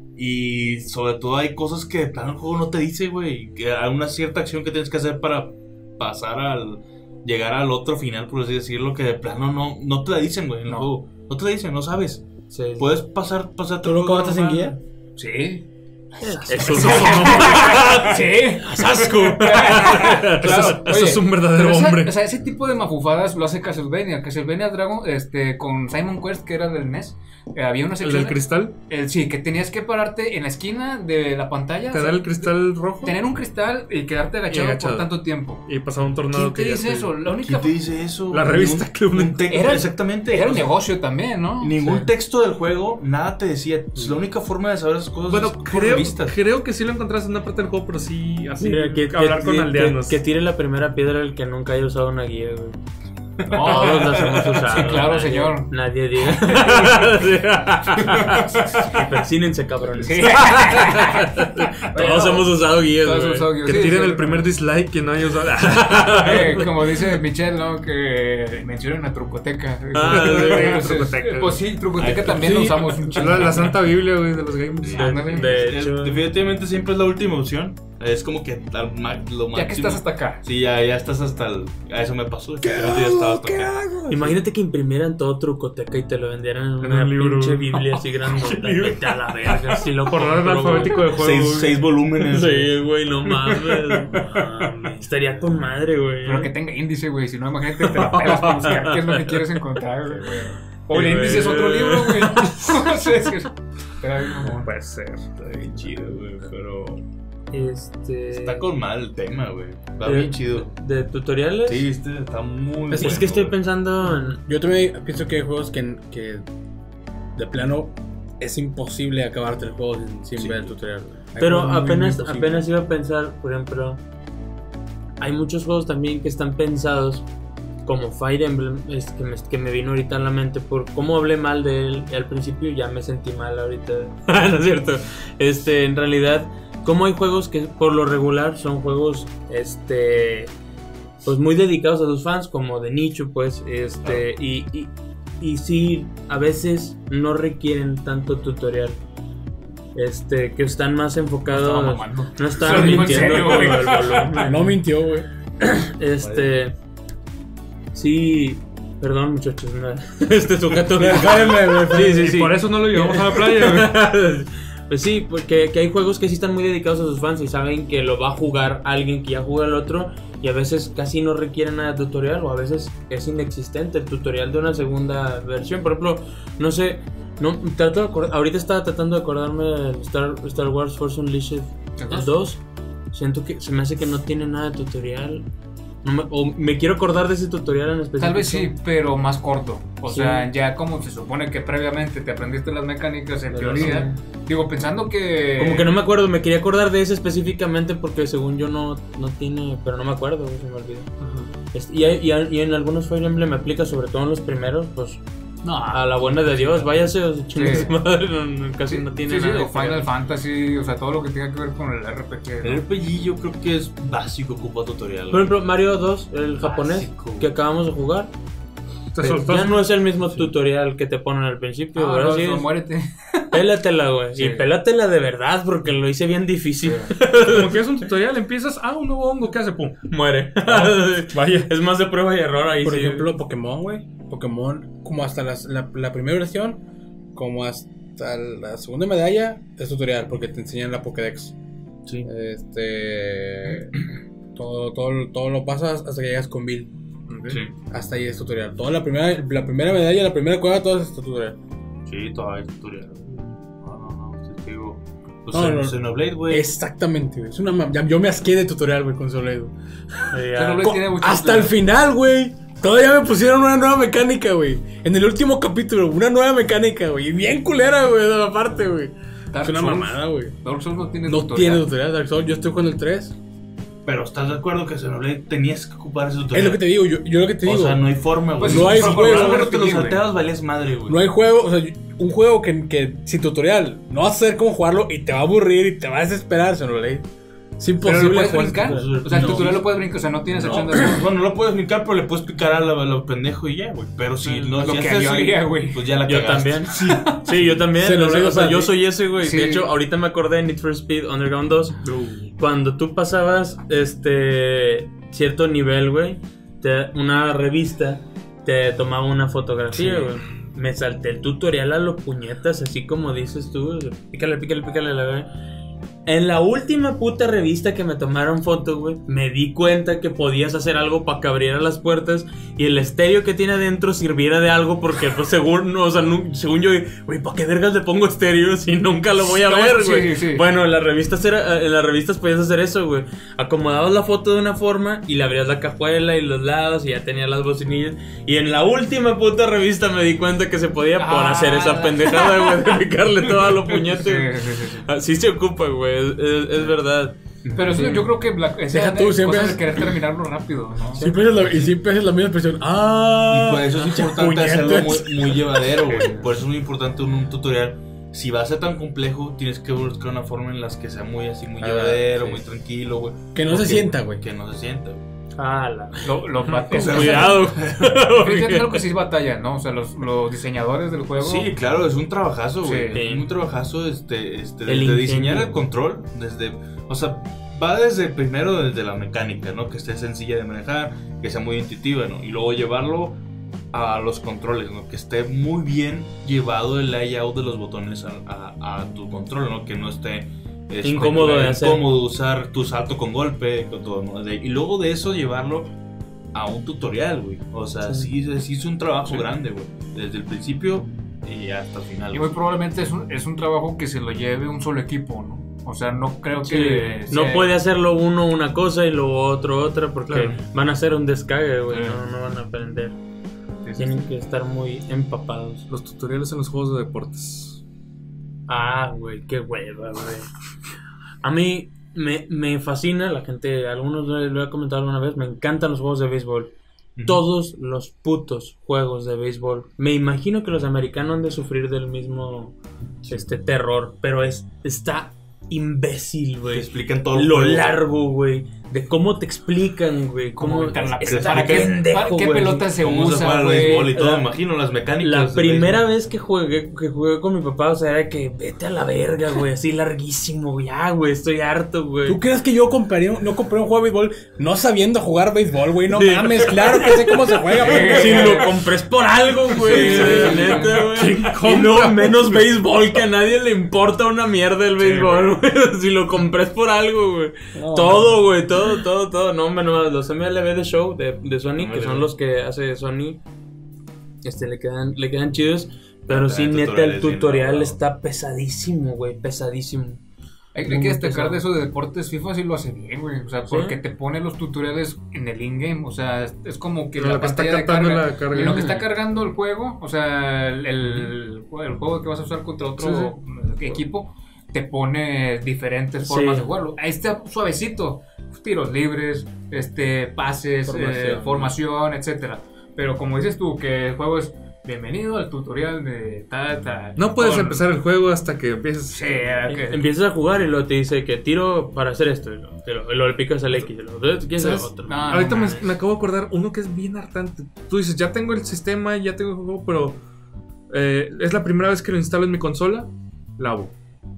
Y sobre todo hay cosas que de plano el juego no te dice, güey. Que hay una cierta acción que tienes que hacer para pasar al... llegar al otro final, por así decirlo, que de plano no, no te la dicen, güey, en el No. juego. No te la dicen, no sabes. Sí. Puedes pasar, pasar ¿Tú lo acabaste sin guía? Sí. Eso no. Sí. Asco. Eso es- eso es un verdadero pero esa- hombre. O sea, ese tipo de mafufadas lo hace Castlevania. Castlevania Dragon, este, con Simon Quest, que era del N E S. eh, había una ¿El sección. del cristal? eh, sí, que tenías que pararte en la esquina de la pantalla. ¿Te o da sea, el cristal rojo? Tener un cristal y quedarte agachado, Y agachado. por tanto tiempo. Y pasaba un tornado ¿Quién te que ya dice eso? La única. ¿Quién te dice eso? La güey? revista Un- Club un te- Era- Exactamente. Era un o sea, negocio también, ¿no? Ningún Sí. texto del juego, nada te decía. La única forma de saber esas cosas Bueno, es por creo, revistas. creo que sí lo encontraste en una parte del juego, pero sí así. Mira, que, hablar que- con que- aldeanos. que tire la primera piedra el que nunca haya usado una guía, güey. No. Todos las hemos usado. Sí, claro, nadie- señor. Nadie diga. Y persínense, cabrones. Sí. Todos hemos usado guías, Todos güey. hemos usado guías. Que Sí, tiren sí, el sí. primer dislike que no haya usado. Eh, como dice Michelle, ¿no? Que mencionen a Trucoteca. Ah, sí, Entonces, Trucoteca. Pues sí, Trucoteca Ay, también sí. lo usamos un chingo. la, la Santa Biblia, güey, de los gamers. Sí. Ándale. De Es- hecho, definitivamente siempre es la última opción. Es como que al ma- lo máximo. Ya que estás hasta acá. Sí, ya, ya estás hasta el. A eso me pasó. Efectivamente, ya estaba hasta acá. imagínate que imprimieran todo Trucoteca y te lo vendieran en En una un libro, pinche güey. Biblia así grandota. Vete a la verga, si lo Por orden compro, alfabético de juego. Seis, güey. seis volúmenes. Sí, güey, no mames. mames. Estaría con madre, güey. Pero que tenga índice, güey. Si no, imagínate, te la pelas para buscar qué es lo que quieres encontrar, güey. O el Sí, índice es güey. otro libro, güey. No sé, es que- Pero ahí no. Puede ser. Está bien chido, güey. Pero. Este. Está con mal el tema, güey. Está de- bien chido. ¿De tutoriales? Sí, este está muy. Es, es bueno, que estoy güey. pensando en. Yo también pienso que hay juegos que, que de plano es imposible acabarte el juego sin, sin Sí. ver el tutorial. güey. Hay Pero juegos muy, muy apenas, imposibles. apenas iba a pensar, por ejemplo, hay muchos juegos también que están pensados como Fire Emblem, es que me, que me vino ahorita a la mente por cómo hablé mal de él y al principio ya me sentí mal ahorita. No es cierto. Este, en realidad, como hay juegos que por lo regular son juegos, este, pues muy dedicados a sus fans, como de nicho, pues, este, y, y, y sí, a veces no requieren tanto tutorial. Este, que están más enfocados. Estaba mamando. No Se estaba lo digo en mintiendo serio, con güey. el volumen. No mintió, güey. Este. Sí. Perdón, muchachos. no, Este sujeto. Déjame, güey. Sí, sí, Y sí. por eso no lo llevamos a la playa, güey. Pues sí, porque que hay juegos que sí están muy dedicados a sus fans y saben que lo va a jugar alguien que ya jugó el otro y a veces casi no requiere nada de tutorial o a veces es inexistente el tutorial de una segunda versión. Por ejemplo, no sé, no trato de acordar, ahorita estaba tratando de acordarme del Star, Star Wars Force Unleashed dos. Siento que se me hace que no tiene nada de tutorial. No me, o me quiero acordar de ese tutorial en específico. Tal vez sí, pero más corto. O Sí. sea, ya como se supone que previamente te aprendiste las mecánicas en Pero teoría. Digo, pensando que... Como que no me acuerdo, me quería acordar de ese específicamente porque según yo no, no tiene, pero no me acuerdo, se me olvidó. Este, y, hay- y, hay- y en algunos Fire Emblem me aplica, sobre todo en los primeros, pues No, a la buena de Dios, váyase o chingue Sí. su madre, no, no, casi sí, no tiene sí, sí, nada. o de Final tutorial. Fantasy, o sea, todo lo que tenga que ver con el R P G. El ¿no? R P G yo creo que es básico, ocupa tutorial. Por ejemplo, Mario dos, el japonés Básico. que acabamos de jugar, Te pues, soltó. ya no es el mismo tutorial que te ponen al principio, Ah, ¿verdad? no, Sí, no, es- muérete. pélatela, güey. Sí. Y pélatela de verdad porque lo hice bien difícil. Como que es un tutorial, empiezas, ah, un nuevo hongo, ¿qué hace? Pum. Muere. Vaya. Es más de prueba y error ahí. Por sí. ejemplo, Pokémon, güey. Pokémon, como hasta las- la, la primera versión, como hasta la segunda medalla, es tutorial, porque te enseñan la Pokédex. Sí. Este. todo, todo, todo lo pasas hasta que llegas con Bill. Sí. Hasta ahí es tutorial. Toda la primera, la primera medalla, la primera cueva, todo es tutorial. Sí, todavía hay tutorial. No, no, no, te digo. Pues No, en no. Xenoblade, güey. Exactamente, güey. Es una mam- ya- Yo me asqué de tutorial, güey, con Soledo. Eh, ya. Xenoblade Co- tiene mucho Hasta el tutorial. final, güey. Todavía me pusieron una nueva mecánica, güey. En el último capítulo, una nueva mecánica, güey. Y bien culera, güey, de la parte, güey. Dark Es una Souls. mamada, güey. Dark Souls no tiene No tutorial. tiene tutorial Dark Souls. Yo estoy jugando el tres. Pero estás de acuerdo que Xenoblade tenías que ocupar ese Es tutorial. lo que te digo. Yo, yo lo que te O digo. sea, no hay forma, güey. Pues no hay Pero juego, por algo R P te G, lo güey. salteabas, valías madre, güey. No hay juego, o sea, un juego que, que sin tutorial no vas a saber cómo jugarlo y te va a aburrir y te va a desesperar, Xenoblade. Es Pero imposible lo puedes jugar brincar. sin tutorial. O sea, el No. tutorial lo puedes brincar. O sea, no tienes No, opción de. bueno, no lo puedes brincar, pero le puedes picar a lo, a lo pendejo y ya, güey. Pero si no Lo si que haces yo eso, haría, güey. pues ya la Yo cagaste. también. Sí, yo también. Se lo o sea, digo o sea, para yo ti. soy ese, güey. Sí. De hecho, ahorita me acordé de Need for Speed Underground dos. Cuando tú pasabas este cierto nivel, güey, te- una revista te tomaba una fotografía, Sí. güey. Me salté el tutorial a los puñetas, así como dices tú. Güey. Pícale, pícale, pícale, la güey. En la última puta revista que me tomaron foto, güey, me di cuenta que podías hacer algo para que abriera las puertas y el estéreo que tiene adentro sirviera de algo porque, pues, según, no, o sea, nu- según yo, güey, ¿para qué vergas le pongo estéreo si nunca lo voy a No, ver, sí, güey? sí, sí. Bueno, en las revistas era, en las revistas podías hacer eso, güey. Acomodabas la foto de una forma y le abrías la cajuela y los lados y ya tenía las bocinillas. Y en la última puta revista me di cuenta que se podía por Ah. hacer esa pendejada, güey, de picarle todo a lo puñete. Sí, sí, sí, sí. Así se ocupa, güey, es, es- es verdad. Pero eso yo creo que Black, esa Deja es tú, de siempre cosas es- de querer terminarlo rápido, ¿no? Siempre es la, y siempre es la misma expresión. Ah, Y por eso es importante puñetas. hacerlo muy, muy llevadero, güey. Por eso es muy importante un, un tutorial. Si va a ser tan complejo, tienes que buscar una forma en la que sea muy así, muy Ah, llevadero, sí. muy tranquilo, güey. Que no se Porque- sienta, güey. Que no se sienta, güey. Ala. Lo, lo, Con eso- cuidado. Fíjate creo que sí es batalla, ¿no? O sea, los, los diseñadores del juego. Sí, claro, es un trabajazo, güey. Sí. Es un trabajazo este, este, de, El de ingenio. diseñar el control. Desde, o sea, va desde primero desde la mecánica, ¿no? Que esté sencilla de manejar, que sea muy intuitiva, ¿no? Y luego llevarlo a los controles, ¿no? Que esté muy bien llevado el layout de los botones a, a- a tu control, ¿no? Que no esté este, Incómodo de hacer. incómodo usar tu salto con golpe, con todo, ¿no? De- y luego de eso llevarlo a un tutorial, güey. O sea, sí, sí, sí es un trabajo grande, güey. Desde el principio y hasta el final. Y güey. muy probablemente es un, es un trabajo que se lo lleve un solo equipo, ¿no? O sea, no creo que. No sea- puede hacerlo uno una cosa y luego otro otra porque Claro. van a hacer un descague, güey. Sí. No, no van a aprender. Sí, sí, Tienen sí. que estar muy empapados. Los tutoriales en los juegos de deportes. Ah, güey, qué hueva, güey. A mí me, me fascina, la gente, algunos lo, lo he comentado alguna vez, me encantan los juegos de béisbol. Ujú. Todos los putos juegos de béisbol. Me imagino que los americanos han de sufrir del mismo este terror, pero es está imbécil, Te güey. explican todo el Lo juego. largo, güey, de cómo te explican, güey. Cómo Como la- está ¿Para qué, pendejo, para qué güey. pelota se Cómo se usa, juega el güey? béisbol y todo, La- me imagino las mecánicas. La del primera béisbol. vez que jugué, que jugué con mi papá, o sea, era que vete a la verga, güey, así larguísimo, güey, ya, güey, estoy harto, güey. ¿Tú crees que yo compraría, un- no compré un juego de béisbol no sabiendo jugar béisbol, güey? No Sí. mames, claro que sé cómo se juega, güey. Si lo compré es por algo, güey, Sí, la sí. neta, güey. Y no, menos béisbol, que a nadie le importa una mierda el béisbol, güey. Si lo compré es por algo, güey. No, Todo, güey, todo, todo, todo. No, hombre, no, los M L B de Show de, de Sony, que M L B. son los que hace Sony, este, le quedan, le quedan chidos. Pero Ah, sí, el neta, tutorial el es bien tutorial elaborado. está pesadísimo, güey, pesadísimo. Hay, hay que destacar de eso de deportes. FIFA sí lo hace bien, güey. O sea, ¿Sí? porque te pone los tutoriales en el in-game. O sea, es, es como que En la lo que está pantalla de captando carga, la carga. en lo que está cargando el juego, o sea, el, el, el juego que vas a usar contra otro equipo, te pone diferentes formas Sí. de jugarlo. Ahí está suavecito. Tiros libres, este, pases, Formación. formación, eh, formación etcétera. Pero como dices tú, que el juego es bienvenido al tutorial de ta, ta. No puedes Con- empezar el juego hasta que empieces. Sí, a que- Empiezas a jugar y luego te dice que tiro para hacer esto. Y luego, te lo, y luego le picas al X. Y luego, ¿quieres hacer ¿Sabes? otro? No, Ahorita no me, mames. me acabo de acordar uno que es bien hartante. Tú dices, ya tengo el sistema, ya tengo el juego, pero eh, es la primera vez que lo instalo en mi consola. Labo.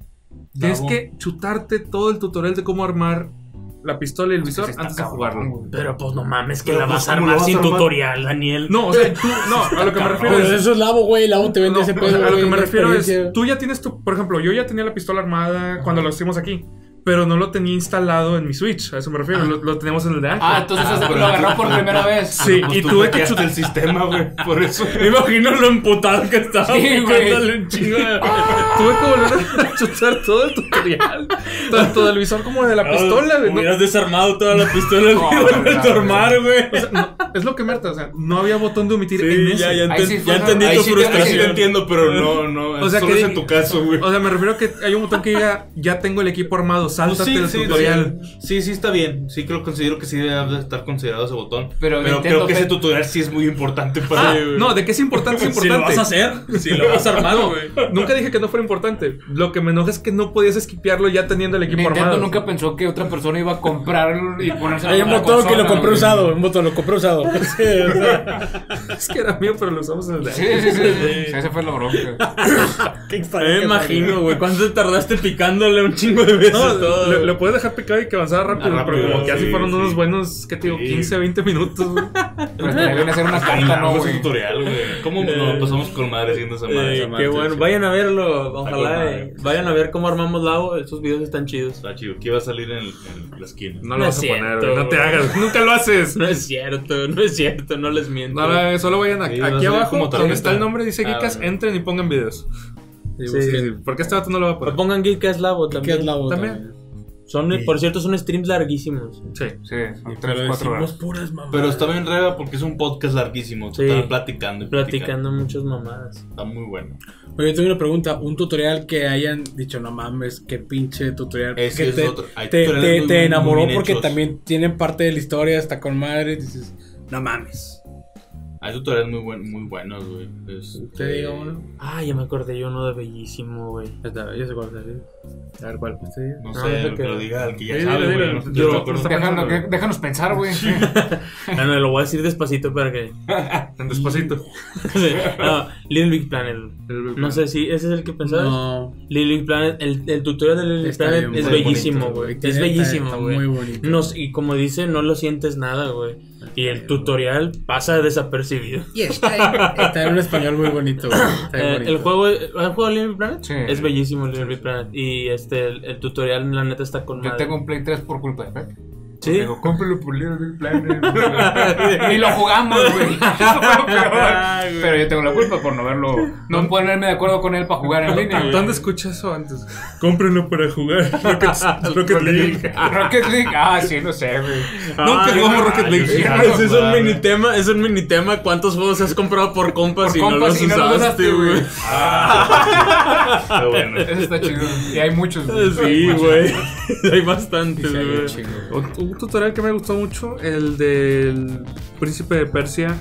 Tienes Labo. que chutarte todo el tutorial de cómo armar la pistola y el Es que visor sí está antes de cabrón, jugarlo. güey. Pero pues no mames, que Pero, la pues, vas a ¿cómo lo armar vas a sin armar? tutorial, Daniel. No, o sea, tú, no, a lo que me refiero Pues es. eso es Labo, güey. Labo te vende No, ese o pedo, sea, a lo güey, que me la refiero es, experiencia. tú ya tienes tu, por ejemplo, yo ya tenía la pistola armada cuando lo hicimos aquí, pero no lo tenía instalado en mi Switch, a eso me refiero, lo, lo teníamos en el de Ángel. Ah, entonces Ah, ese pero lo agarró por tú- primera vez. Sí, Pues y tú tuve que hackeaste chutar el sistema, güey. Por eso. Me imagino lo emputado que estaba Sí, güey. picándole un chingo de- Tuve que volver a chutar todo el tutorial, tanto del visor como de la pistola, güey. No- Hubieras desarmado toda la pistola No, y no, vuelto a armar, güey. o sea, no, es lo que me harta, o sea, no había botón de omitir en Sí, ese. ya, ya, Ahí enten- sí fue ya una- entendí ahí tu sí te- Ahí sí te frustración. entiendo, pero no, no. O sea, solo que es en diga- tu caso, güey. O sea, me refiero a que hay un botón que diga, ya tengo el equipo armado, Pues sáltate sí, el sí, tutorial. sí, sí, sí está bien. Sí, creo, considero que sí debe de estar considerado ese botón. Pero Pero, Nintendo creo que ese Pet- tutorial sí es muy importante para. Ah, no, de que es importante, es Si lo importante. vas a hacer, si lo vas armado, güey. Nunca dije que no fuera importante. Lo que me enoja es que no podías esquipearlo ya teniendo el equipo Nintendo armado. nunca pensó que otra persona iba a comprarlo y ponerse Hay un botón que lo compré usado. Un botón lo compré usado. Sí, o sea, Es que era mío, pero lo usamos en el de Sí, sí, sí, sí. Sí, esa fue la bronca. qué Me imagino, güey. ¿Cuánto te tardaste picándole un chingo de veces? No, todo, le, güey? le puedes dejar picado y que avanzara rápido, Ah, pero rápido, como que así sí, fueron sí. unos buenos, ¿qué te digo? Sí. quince, veinte minutos, güey. Pero deben hacer una carta, ¿no, Terminamos güey? el tutorial, güey. ¿Cómo nos pasamos con madre haciendo esa madre? Eh, Esa qué madre, bueno, sí. vayan a verlo, con ojalá, madre. eh, vayan a ver cómo armamos Labo, esos videos están chidos. Está chido. ¿Qué va a salir en, el- en la esquina? No No lo vas es a poner, cierto, güey. No te güey. hagas. Nunca lo haces. No es cierto, no es cierto, no les miento. No, no, solo vayan a- Sí, va a aquí ser abajo, como donde tarjeta. está el nombre, dice Ah, Geekas, bueno. entren y pongan videos. Sí, Sí, sí, porque este vato no lo va a O poner. pongan Geekcast Labo ¿Qué también. es Labo También. también? Son, por cierto, son streams larguísimos. Sí. Sí, son Pero tres, cuatro decimos horas. puras mamadas. Pero está bien reba porque es un podcast larguísimo. Sí. Están platicando y Platicando muchas mamadas. Está muy bueno. Oye, tengo una pregunta. Un tutorial que hayan dicho, no mames, qué pinche tutorial. Ese que es te, otro. Hay te, tutoriales te- muy te bien- enamoró muy bien porque hechos. también tienen parte de la historia, está con madre. Dices, no mames. Hay tutoriales muy, buen, muy buenos, güey. Este, Te digo uno. Ah, ya me acordé yo uno de bellísimo, güey. Ya está, ya sé cuál es. A ver cuál. Sí. No Ah, sé, deja el que- que lo diga, el que ya Sí, sabe, dile, güey. dile. No sé, Yo- yo me acuerdo. Déjanos, que- déjanos pensar, güey. Ah, no, lo voy a decir despacito para que. En despacito. No, Little Big Planet. No sé si ese es el que pensabas. No. Little Big Planet, el, el tutorial de Little Big Está Planet bien, es muy bellísimo, bonito, güey. Tiene- Es bellísimo, está güey. muy bonito. No, y como dice, no lo sientes nada, güey. Y el tutorial pasa desapercibido. Y está en, está en un español muy bonito, güey. Está bien Eh, bonito. el juego, ¿el juego de Little Big Planet? Sí. Es bellísimo Little Big Planet. Y este, el, el tutorial, la neta, está con Yo madre. tengo un Play tres por culpa de Pepe. ¿Sí? Digo, cómpralo por Little Big Planet. Y lo jugamos, güey. Eso fue lo peor. Pero yo tengo la culpa por no verlo. No ponerme de acuerdo con él para jugar en línea, güey. ¿Dónde escuché eso antes? Cómprenlo para jugar. Rocket, Rocket League. Rocket League. Ah, sí, no sé, güey. Nunca jugamos Rocket League. sí, Ah, ese es un mini tema, es un mini tema. ¿Cuántos juegos has comprado por compas Por y compas no los y no los usaste, usaste, güey? güey. Está bueno. Eso está chido. Y hay muchos, güey. Sí, güey. Hay bastantes, Sí, hay un güey. chingo, güey. Un, un tutorial que me gustó mucho, el del Príncipe de Persia,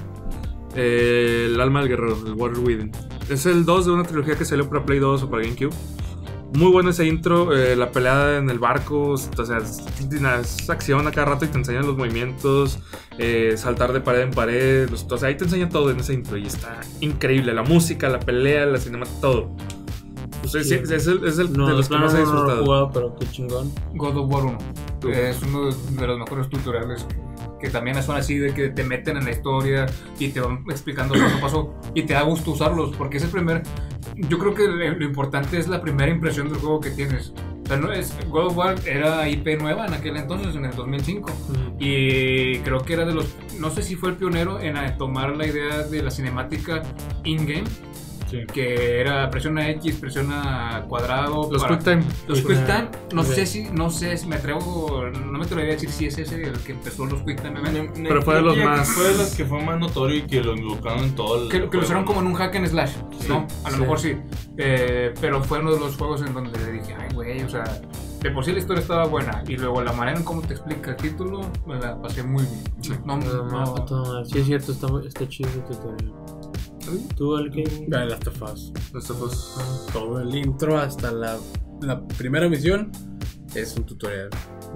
eh, el alma del guerrero, el Warrior Within. Es el dos de una trilogía que salió para Play dos o para GameCube. Muy bueno ese intro, eh, la pelea en el barco, o sea, es, es acción a cada rato y te enseñan los movimientos, eh, saltar de pared en pared, los, o sea, ahí te enseña todo en ese intro y está increíble, la música, la pelea, la cinemática, todo. Pues es, Sí. es, es el, es el No, de los que más he no, no lo he disfrutado. jugado, pero qué chingón. God of War uno. Tú. Es uno de los mejores tutoriales que también son así de que te meten en la historia y te van explicando paso a paso y te da gusto usarlos porque es el primer. Yo creo que lo importante es la primera impresión del juego que tienes. O sea, no es, God of War era I P nueva en aquel entonces, en el dos mil cinco. Mm. Y creo que era de los. No sé si fue el pionero en eh, tomar la idea de la cinemática in-game. Sí. Que era presiona X, presiona cuadrado. Los para- Quick Time. Los Quick Time, no Ok. sé si, no sé, si me atrevo, no me atrevería a decir si es ese el que empezó los Quick Time Event. Pero fue de los Creo que más- Fue de los que fue más notorio y que lo involucraron en todo el. Que, que lo usaron como en un hack and slash, ¿no? A lo sí. mejor sí. Eh, pero fue uno de los juegos en donde dije, ay, güey, o sea, de por sí la historia estaba buena. Y luego la manera en cómo te explica el título, me la pasé muy bien. No, Todo mal, no, todo mal. Sí, es cierto, está, está chido el tutorial. ¿Tú, el que? The Last of Us. Esto, pues, Todo el intro hasta la, la primera misión es un tutorial.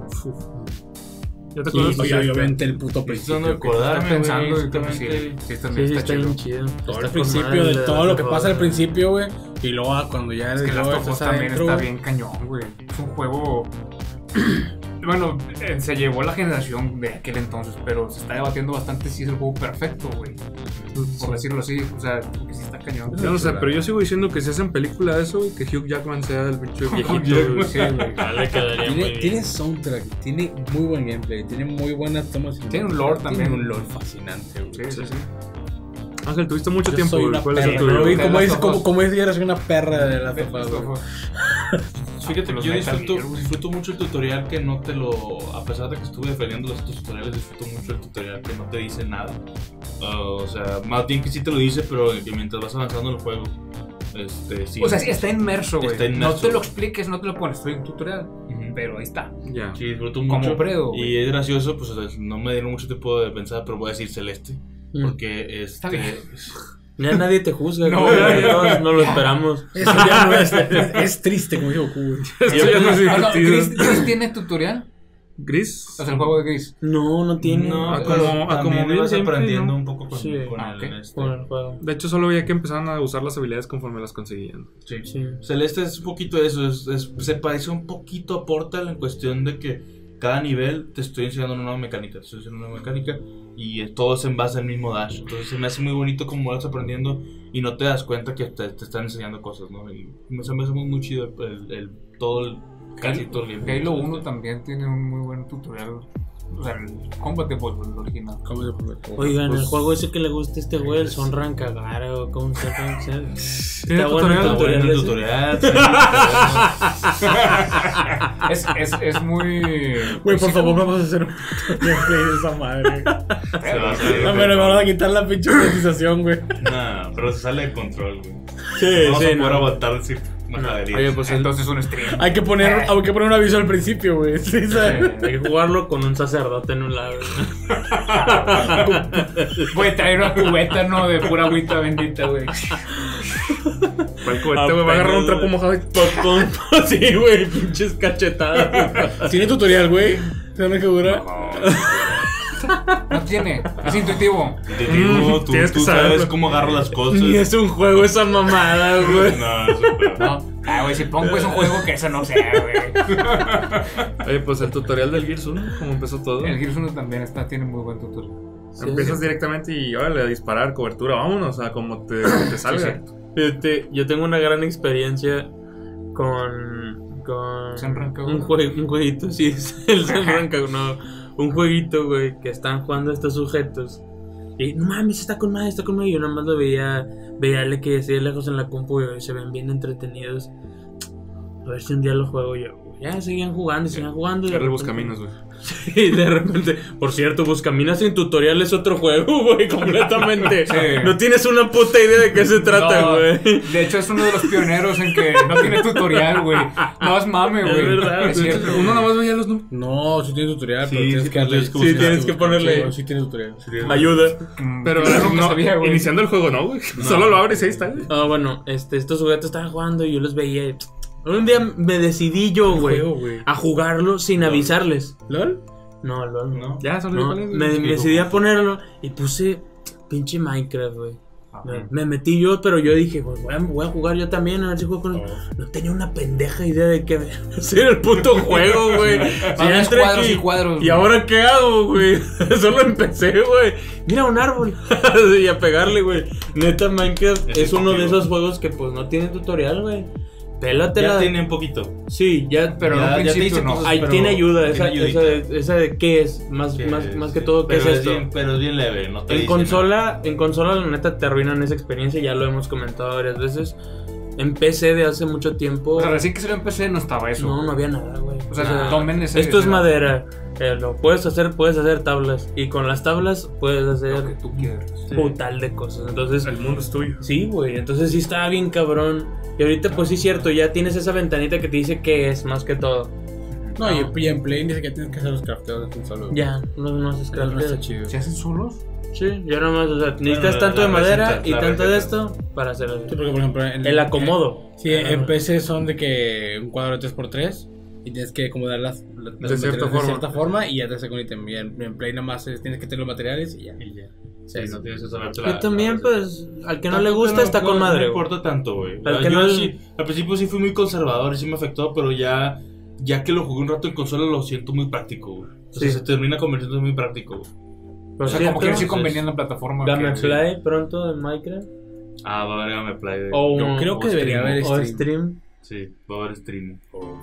¿ya te Y, acuerdas? y obviamente el puto Estoy principio. tratando de que- acordarme, Estás pensando güey, y tú, sí, exactamente. sí, Sí, también sí, está está chido. bien chido. Todo Está el con principio madre de la- todo lo que la- pasa al principio, güey. Y luego ah, cuando ya Es que luego Last of Us estás también adentro, está güey. bien cañón, güey. Es un juego. Bueno, eh, se llevó la generación de aquel entonces, pero se está debatiendo bastante si es el juego perfecto, güey. Por decirlo así, o sea, porque sí está cañón. Yo no sé, pero yo sigo diciendo que si hacen película de eso, güey, que Hugh Jackman sea el pinche viejito. güey. Sí, güey. Ya le quedaría muy Tiene, bien. tiene soundtrack, tiene muy buen gameplay, tiene muy buenas tomas. Tiene un lore también. Tiene un lore fascinante, güey. Sí, sí, sí. Ángel, tuviste mucho Yo tiempo, soy güey. una ¿Cuál es el perra, tuyo? ¿no? Y The como Last es, of como, Us. como es, eres una perra de la Last sofá, of güey. Us. Fíjate, Los yo Metal disfruto, Gear, güey. disfruto mucho el tutorial que no te lo. A pesar de que estuve defendiendo los otros tutoriales, disfruto mucho el tutorial que no te dice nada. Uh, o sea, más bien que sí te lo dice, pero que mientras vas avanzando en el juego. Este, sí. O sea, sí, está inmerso, güey. Está inmerso. No te lo expliques, no te lo pones. Estoy en tutorial, Ujú. pero ahí está. Ya. Sí, disfruto Como mucho. Predo, güey. Y es gracioso, pues o sea, no me dieron mucho tiempo de pensar, pero voy a decir Celeste. Mm. Porque Está este. bien. Ya nadie te juzga, No, güey. güey. Todos no lo esperamos. Eso ya no es, es, es triste, como dijo Goku, güey. Esto ya no es Ah, no, divertido. Gris, Gris tiene tutorial. ¿Gris? O sea, el juego de Gris. No, no tiene. No, Ah, pero como- ah, también como vas bien aprendiendo simple, ¿no? un poco con, Sí. con Ah, el, ok. este, Con el juego. De hecho, solo veía que empezaban a usar las habilidades conforme las conseguían. sí. Sí. Celeste es un poquito de eso, es- es- se parece un poquito a Portal en cuestión de que cada nivel te estoy enseñando una nueva mecánica, te estoy enseñando una nueva mecánica y eh, todo es en base al mismo dash. Entonces se me hace muy bonito como vas aprendiendo y no te das cuenta que te, te están enseñando cosas, ¿no? Y me, se me hace muy, muy chido el, el- todo el, casi todo el gameplay. Halo uno también tiene un muy buen tutorial. O sea, el combate por el original. ¿Cómo se pone? Oigan, Pues- el juego ese que le gusta a este güey, el Sonran Cagar o cómo se llama. ¿Tiene Está bueno el tutorial? Está bueno el ese. tutorial, sí, Es, es, es muy. Güey, por favor, vamos a hacer un gameplay de esa madre. se va a No, salir. pero me van a quitar la pinche monetización, güey. No, pero se sale de control, güey. Sí, Vamos sí, a poder no. aguantar decir majaderías. Oye, pues el- Entonces un stream. Hay que poner, hay que poner un aviso al principio, güey. Sí, ¿sabes? hay que jugarlo con un sacerdote en un lado. Güey, traer una cubeta, ¿no? De pura agüita bendita, güey. ¿Cuál cubete, güey? Va a agarrar un trapo mojado y... Sí, güey, pinches cachetadas. Tiene tutorial, güey. ¿Sabes qué dura? No tiene. Es intuitivo. Te digo, Mm, tú, tienes que tú sabes saberlo. cómo agarro las cosas. Ni es un juego esa mamada, güey. No, eso es No. Ah, güey, si pongo es un juego que eso no sé, güey. Oye, pues el tutorial del Gears uno, como empezó todo. El Gears uno también está, tiene muy buen tutorial. Empiezas directamente y órale, a disparar, cobertura, vámonos, o sea, como te, te salga. Fíjate, yo tengo una gran experiencia con. con. Senran Kagura. un, jue- un jueguito, sí, es el Senran Kagura, no. Un jueguito, güey, que están jugando estos sujetos. Y no mames, está con madre, está con madre. Yo nada más lo veía, veía que así de lejos en la compu y se ven bien entretenidos. A ver si un día lo juego yo. Ya seguían jugando, seguían jugando. y de Era el repente- Buscaminos, güey. Y de repente, por cierto, Buscaminas sin tutorial es otro juego, güey, completamente. Sí. No tienes una puta idea de qué se trata, No, güey. de hecho, es uno de los pioneros en que no tiene tutorial, güey. No es mame, Es güey. verdad, Es cierto. Uno nada más veía los números. No, sí tiene tutorial, Sí, pero tienes sí, que darle. tienes que Sí, buscar. tienes que ponerle- Sí, sí tiene tutorial. Ayuda. Mm, Pero yo nunca no, sabía, güey. iniciando el juego no, güey. Solo lo abres y ahí está, güey. Ah, bueno, este, estos juguetes estaban jugando y yo los veía y Un día me decidí yo, güey, Juego, güey. a jugarlo sin avisarles. ¿LOL? No, LOL no. Ya, son No, iguales, güey. me, Es que me yo- decidí a ponerlo y puse pinche Minecraft, güey. Ajá. Me, me metí yo, pero yo dije, pues voy a, voy a jugar yo también, a ver si juego con... No tenía una pendeja idea de qué hacer el puto juego, güey. Varios Ya entré cuadros aquí, y cuadros, ¿Y güey. ahora qué hago, güey? Solo empecé, güey. Mira un árbol. Y a pegarle, güey. Neta, Minecraft es, Es uno de efectivo. esos juegos que pues no tiene tutorial, güey. Pélatela. Ya tiene un poquito. Sí, ya, Pero en Ya- un ya te principio dice no. cosas, ahí pero tiene ayuda. Esa, tiene esa, ayudita. de, esa de qué es, más, Que- más, más que sí. todo, ¿qué Pero es esto? Bien, pero es bien leve, no te En dice consola, en consola la neta te arruinan esa experiencia, ya lo hemos comentado varias veces. En P C de hace mucho tiempo, O sea, recién que salió en P C no estaba eso. no, no había nada, güey. O sea, tomen ese- esto es ese- madera, eh, lo puedes hacer, puedes hacer tablas y con las tablas puedes Lo que hacer tú quieras. putal de cosas. Entonces, El mundo es tuyo. sí, güey, entonces sí estaba bien cabrón. Y ahorita pues sí es cierto, ya tienes esa ventanita que te dice qué es más que todo. No, y, y en Play ni siquiera tienes que hacer los crafteos de un solo. Ya, no, no haces Eso no está crafteo. chido. ¿Se hacen solos? Sí, ya nomás, o sea, necesitas la- tanto la de madera receta, y la tanto de receta. esto para hacer Sí, el, porque por ejemplo en el acomodo. Sí, en P C son de que un cuadro de tres por tres y tienes que acomodar las, las De cierta materiales forma. de cierta forma y ya te hace con ítem. Y en, en Play nada más es- tienes que tener los materiales y ya. Y ya. Sí, Sí, no tienes que saberte Yo la- también, la- pues, al que no le Tampoco gusta no- está no- con madre, No me güey. importa tanto, güey. Al Ah, que Yo no- sí, al principio sí fui muy conservador y sí me afectó, pero ya, ya que lo jugué un rato en consola lo siento muy práctico, güey. O sea, Sí. se termina convirtiendo en muy práctico, güey. Por O sea, cierto, como que sí entonces- convenía en la plataforma. Game que- Play pronto en Minecraft. Ah, va a haber Gameplay. de- O, Yo creo que o debería stream, haber o stream. stream. Sí, va a haber stream.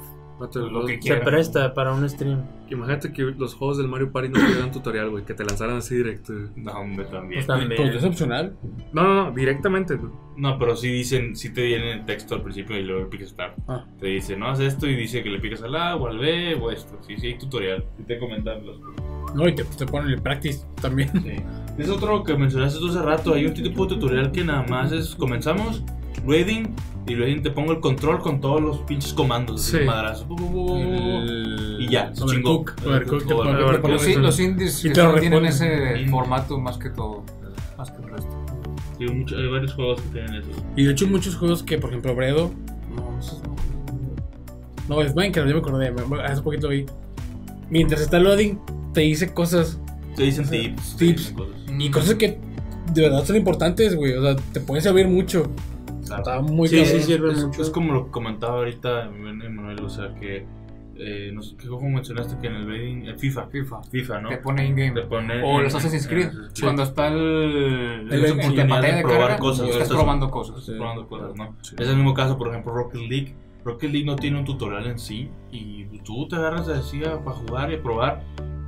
Lo que Se quieran. presta para un stream. Imagínate que los juegos del Mario Party no tuvieran tutorial, güey. Que te lanzaran así directo. güey. No, hombre, también. Pues también. Pues es opcional. No, no, no, directamente. güey. No, pero sí dicen, sí te viene el texto al principio y luego le picas start. Ah. Te dice, no, haz esto y dice que le picas al A o al B o esto. Sí, sí, hay tutorial. Sí te comentan los. No, y te, te ponen el practice también. Sí. Es otro que mencionaste tú hace rato. Hay un tipo de tutorial que nada más es comenzamos, reading, y reading te pongo el control con todos los pinches comandos. así, Sí. madrazos. Bu, bu, bu, bu, bu. El- Y ya, se Overcook. chingó. Overcook te Overcook. pone- te Overcook. pone Los, eso. los indies Y que te lo solo tienen responden. ese Mm. formato más que todo. Más que el resto. Sí, hay mucho- hay varios juegos que tienen eso. Y de hecho muchos juegos que, por ejemplo, Bredo. No, no sé. No, es Minecraft, yo me acordé. me- Hace poquito vi. Mientras está loading, te dice cosas. Te dicen O sea, tips. tips. te dicen cosas. Y cosas que de verdad son importantes, güey. O sea, te pueden servir mucho. Claro. Está muy Sí, cabrón. sí, sirve Es, mucho. es como lo que comentaba ahorita Emanuel, o sea que eh, no sé qué juego mencionaste que en el reading, el FIFA, FIFA. FIFA, ¿no? Te pone in-game. Te pone O en- los Assassin's en- Creed. en- sí. Cuando está el. El en oportunidad la pantalla de de probar carga, cosas, estás estás- probando cosas. Estás Sí. probando cosas, ¿no? Sí. Es el mismo caso, por ejemplo, Rocket League. Rocket League no tiene un tutorial en sí y tú te agarras así a- para jugar y a probar.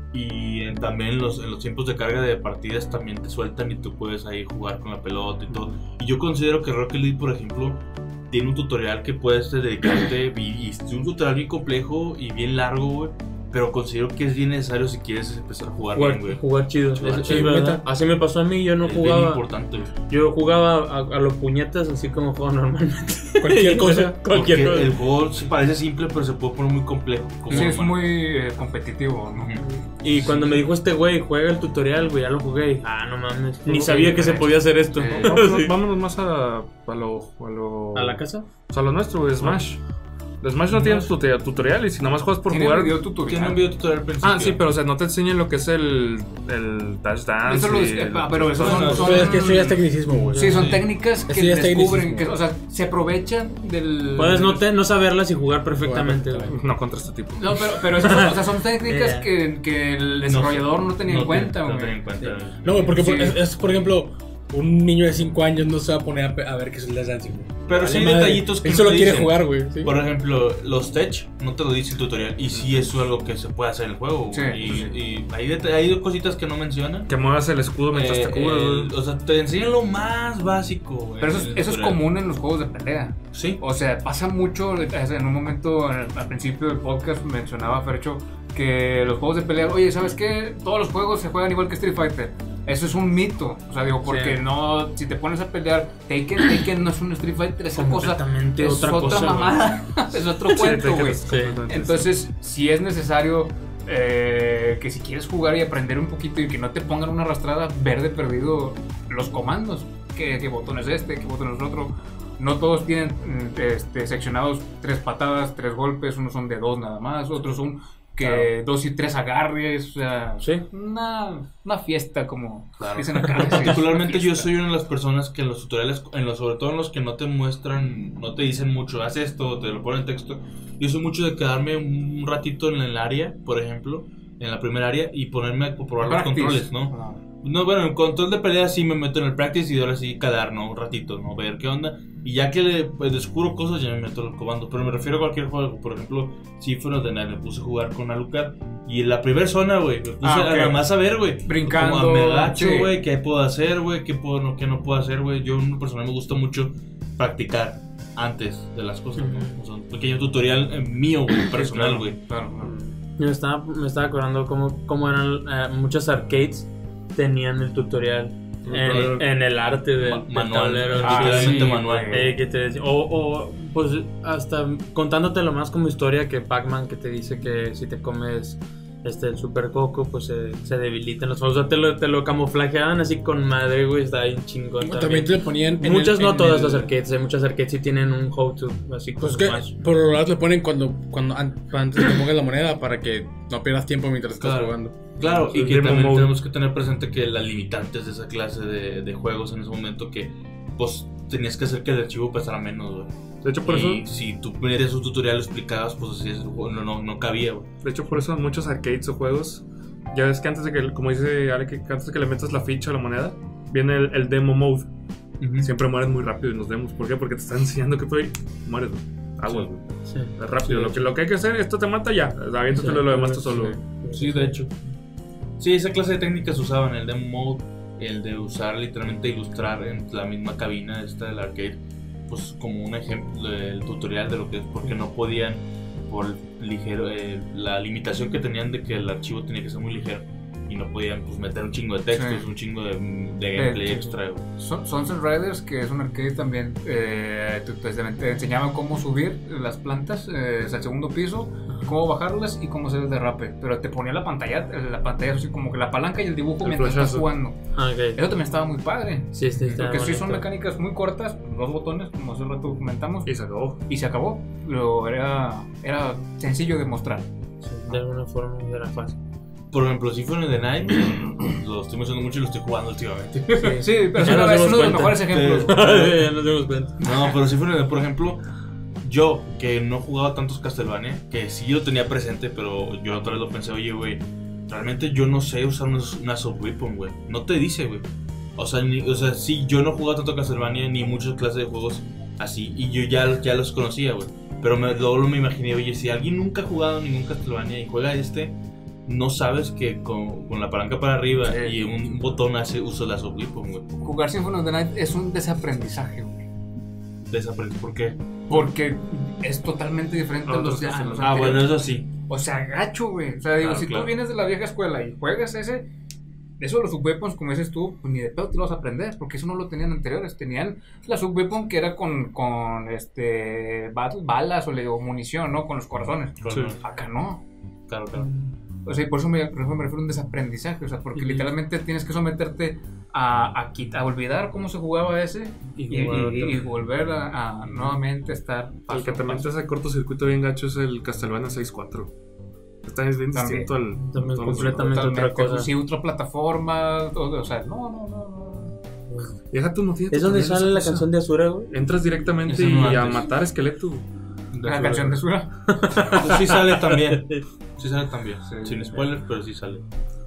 Y en- también los, en los tiempos de carga de partidas también te sueltan y tú puedes ahí jugar con la pelota y todo. Y yo considero que Rocket League, por ejemplo, tiene un tutorial que puedes dedicarte y, y es un tutorial bien complejo y bien largo, güey. Pero considero que es bien necesario si quieres empezar a jugar Jugar, bien, güey. jugar chido. Jugar Es- chido. es verdad. Neta. Así me pasó a mí, yo no Es bien jugaba. importante, güey. Yo jugaba a, a los puñetas así como juego normalmente. Cualquier cosa. Cualquier Porque cosa. el juego se parece simple, pero se puede poner muy complejo. como Sí, es humano. muy eh, competitivo, ¿no? Ujú. Y cuando me dijo este güey, juega el tutorial, güey, ya lo jugué. Y, ah, no mames. Ni Juego sabía que se diferente. podía hacer esto. Sí. Vámonos, Sí. vámonos más a, a lo. A, lo, ¿A la casa? O sea, lo nuestro, güey, Smash. Smash no tiene tute- tutoriales y nada más juegas por Tiene jugar. video Tiene un tutorial. video tutorial al principio. Ah, sí, pero o sea, no te enseñan lo que es el, el dash dance. Eso lo y es- el- ah, pero eso Bueno, son, son- Pero es que eso ya es tecnicismo, güey. Sí, son Sí. técnicas que Eso ya es descubren, tecnicismo. que, o sea, se aprovechan del... Puedes no, te- no saberlas y jugar perfectamente, güey. No contra este tipo. No, pero, pero esas son, o sea, son técnicas Yeah. que, que el desarrollador no, tenía en te- cuenta, no güey. tenía en cuenta. No, güey, porque por- Sí. es, es, por ejemplo, un niño de cinco años no se va a poner a, pe- a ver qué es el Dash Dancing, güey. Pero sí hay Vale madre. detallitos que Él no solo te quiere dicen. jugar, güey. ¿sí? Por ejemplo, los tech no te lo dice el tutorial y sí es algo que se puede hacer en el juego. Sí, y, sí. y hay, deta- hay cositas que no mencionan. Que muevas el escudo mientras Eh, te cubres, el- güey. o sea, te enseñan lo más básico, güey. Pero eso es, en el eso es tutorial. común en los juegos de pelea. Sí. O sea, pasa mucho, o sea, en un momento en el- al principio del podcast mencionaba Fercho que los juegos de pelea, oye, ¿sabes qué? Todos los juegos se juegan igual que Street Fighter. Eso es un mito, o sea, digo, porque Sí. no, si te pones a pelear, Taken, Taken no es un Street Fighter, esa cosa Completamente es otra otra, cosa, mamada, es otro Sí, cuento, te güey. quedas completamente- Entonces, si es necesario eh, que si quieres jugar y aprender un poquito y que no te pongan una arrastrada, ver de perdido los comandos. ¿Qué, qué botón es este? ¿Qué botón es otro? no todos tienen este, seccionados tres patadas, tres golpes, unos son de dos nada más, otros son que claro. dos y tres agarres, o sea, ¿sí? una, una fiesta como claro. dicen acá. Particularmente yo soy una de las personas que en los tutoriales, en los, sobre todo en los que no te muestran, no te dicen mucho, haz esto, te lo ponen en texto, yo soy mucho de quedarme un ratito en el área, por ejemplo, en la primera área y ponerme a probar los controles, ¿no? Ah. No, bueno, en control de pelea sí me meto en el practice y ahora sí quedar, ¿no? Un ratito, ¿no? Ver qué onda. Y ya que le pues, descubro cosas, ya me meto al comando. Pero me refiero a cualquier juego. Por ejemplo, Symphony of the Night me puse a jugar con Alucard. Y en la primera zona, güey, me puse ah, okay. nada más a ver, güey. Brincando. Como me agacho, güey, sí. qué puedo hacer, güey, qué, puedo, no, qué no puedo hacer, güey. Yo, en personal, me gusta mucho practicar antes de las cosas, ¿no? O sea, un pequeño tutorial eh, mío, güey, personal, güey. Claro, claro. Me estaba, me estaba acordando cómo, cómo eran eh, muchos arcades tenían el tutorial en, en el arte del Ma- manual, tablero, ah, sí, sí, manual. Eh, que te decía, o, o pues hasta contándote lo más como historia que Pac-Man, que te dice que si te comes este el super coco pues se, se debilitan los juegos, o sea, te lo, te lo camuflajeaban así con madre, güey, está bien chingón también. También te lo ponían en muchas el, no en todas el... las arcades, hay muchas arcades sí tienen un how to así pues como que más. por lo general te ponen cuando, cuando antes de que pongas la moneda para que no pierdas tiempo mientras estás claro. jugando. Claro, y que Demo también mode. tenemos que tener presente que las limitantes de esa clase de, de juegos en ese momento que pues tenías que hacer que el archivo pesara menos, güey. De hecho, por y eso. si tú metías un tutorial lo explicabas, pues así es, no, no, no cabía, güey. De hecho, por eso en muchos arcades o juegos, ya ves que antes de que, como dice Ale, que antes de que le metas la ficha a la moneda, viene el, el demo mode. Uh-huh. Siempre mueres muy rápido en los demos. ¿Por qué? Porque te están enseñando que estoy. Mueres, güey. Aguas, güey. Sí. Es rápido. Sí, lo, que, lo que hay que hacer, esto te mata ya. Aviéntatelo Sí, lo demás sí, tú solo. Sí, de hecho. Sí, esa clase de técnicas usaban el demo mode, el de usar literalmente ilustrar en la misma cabina esta del arcade, pues como un ejemplo del tutorial de lo que es, porque no podían por ligero eh, la limitación que tenían de que el archivo tenía que ser muy ligero y no podían pues meter un chingo de textos, sí. un chingo de, de gameplay eh, extra. Son, Sunset Riders, que es un arcade también, eh, te, te, te enseñaba cómo subir las plantas eh, al segundo piso, cómo bajarlas y cómo hacer el derrape, pero te ponía la pantalla, la pantalla así como que la palanca y el dibujo el mientras estás flashazo. jugando. Ah, okay. Eso también estaba muy padre. Sí, sí, está porque sí son bonito. mecánicas muy cortas, dos botones, como hace rato comentamos, Y se acabó. y se acabó. Pero era, era sencillo de mostrar. Sí, de alguna forma era fácil. Por ejemplo, Symphony of the Night, lo estoy mencionando mucho y lo estoy jugando últimamente. Sí, pero Ya es nos uno, es dimos uno de los cuenta. mejores ejemplos. Ya nos dimos cuenta. No, pero Symphony of the Night, por ejemplo, yo que no jugaba tantos Castlevania, que sí lo tenía presente, pero yo otra vez lo pensé, oye, güey, realmente yo no sé usar una, una sub-weapon, güey. No te dice, güey. O sea, ni, o sea, sí, yo no jugaba tanto Castlevania ni muchas clases de juegos así, y yo ya, ya los conocía, güey. Pero me, luego me imaginé, oye, si alguien nunca ha jugado ningún Castlevania y juega este, no sabes que con, con la palanca para arriba Sí. y un botón hace uso de la sub-weapon, güey. Jugar Symphony of the Night es un desaprendizaje, güey. Desaprendí, ¿por qué? Porque es totalmente diferente a los, Otros a los Ah, bueno, anteriores. eso sí. O sea, gacho, güey. O sea, digo, Claro, si claro. tú vienes de la vieja escuela y juegas ese, eso de los subweapons, como dices tú, pues ni de pedo te lo vas a aprender, porque eso no lo tenían anteriores. Tenían la subweapon que era con, con este bat- balas o, le- o munición, ¿no? Con los corazones. Sí. Acá no. Claro, claro. O sea, y por eso me, por eso me refiero a un desaprendizaje, o sea, porque Ujú. literalmente tienes que someterte a, a, quit- a olvidar cómo se jugaba ese Y y, jugar y- otro. y volver a, a nuevamente estar El paso que a también paso. te hace cortocircuito bien gacho es el Castlevania seis cuatro. Está bien También. distinto al. También todos los completamente otros. otra cosa. Sí, otra plataforma, o, o sea, no, no, no, no. Deja tú, no tienes ¿Es donde tutoriales, sale la cosa. canción de Asura, güey? Entras directamente Eso y no a antes. matar esqueleto. güey. La canción de Sura. Pues sí sale también. Sí sale también. Sí. Sin spoilers, pero sí sale.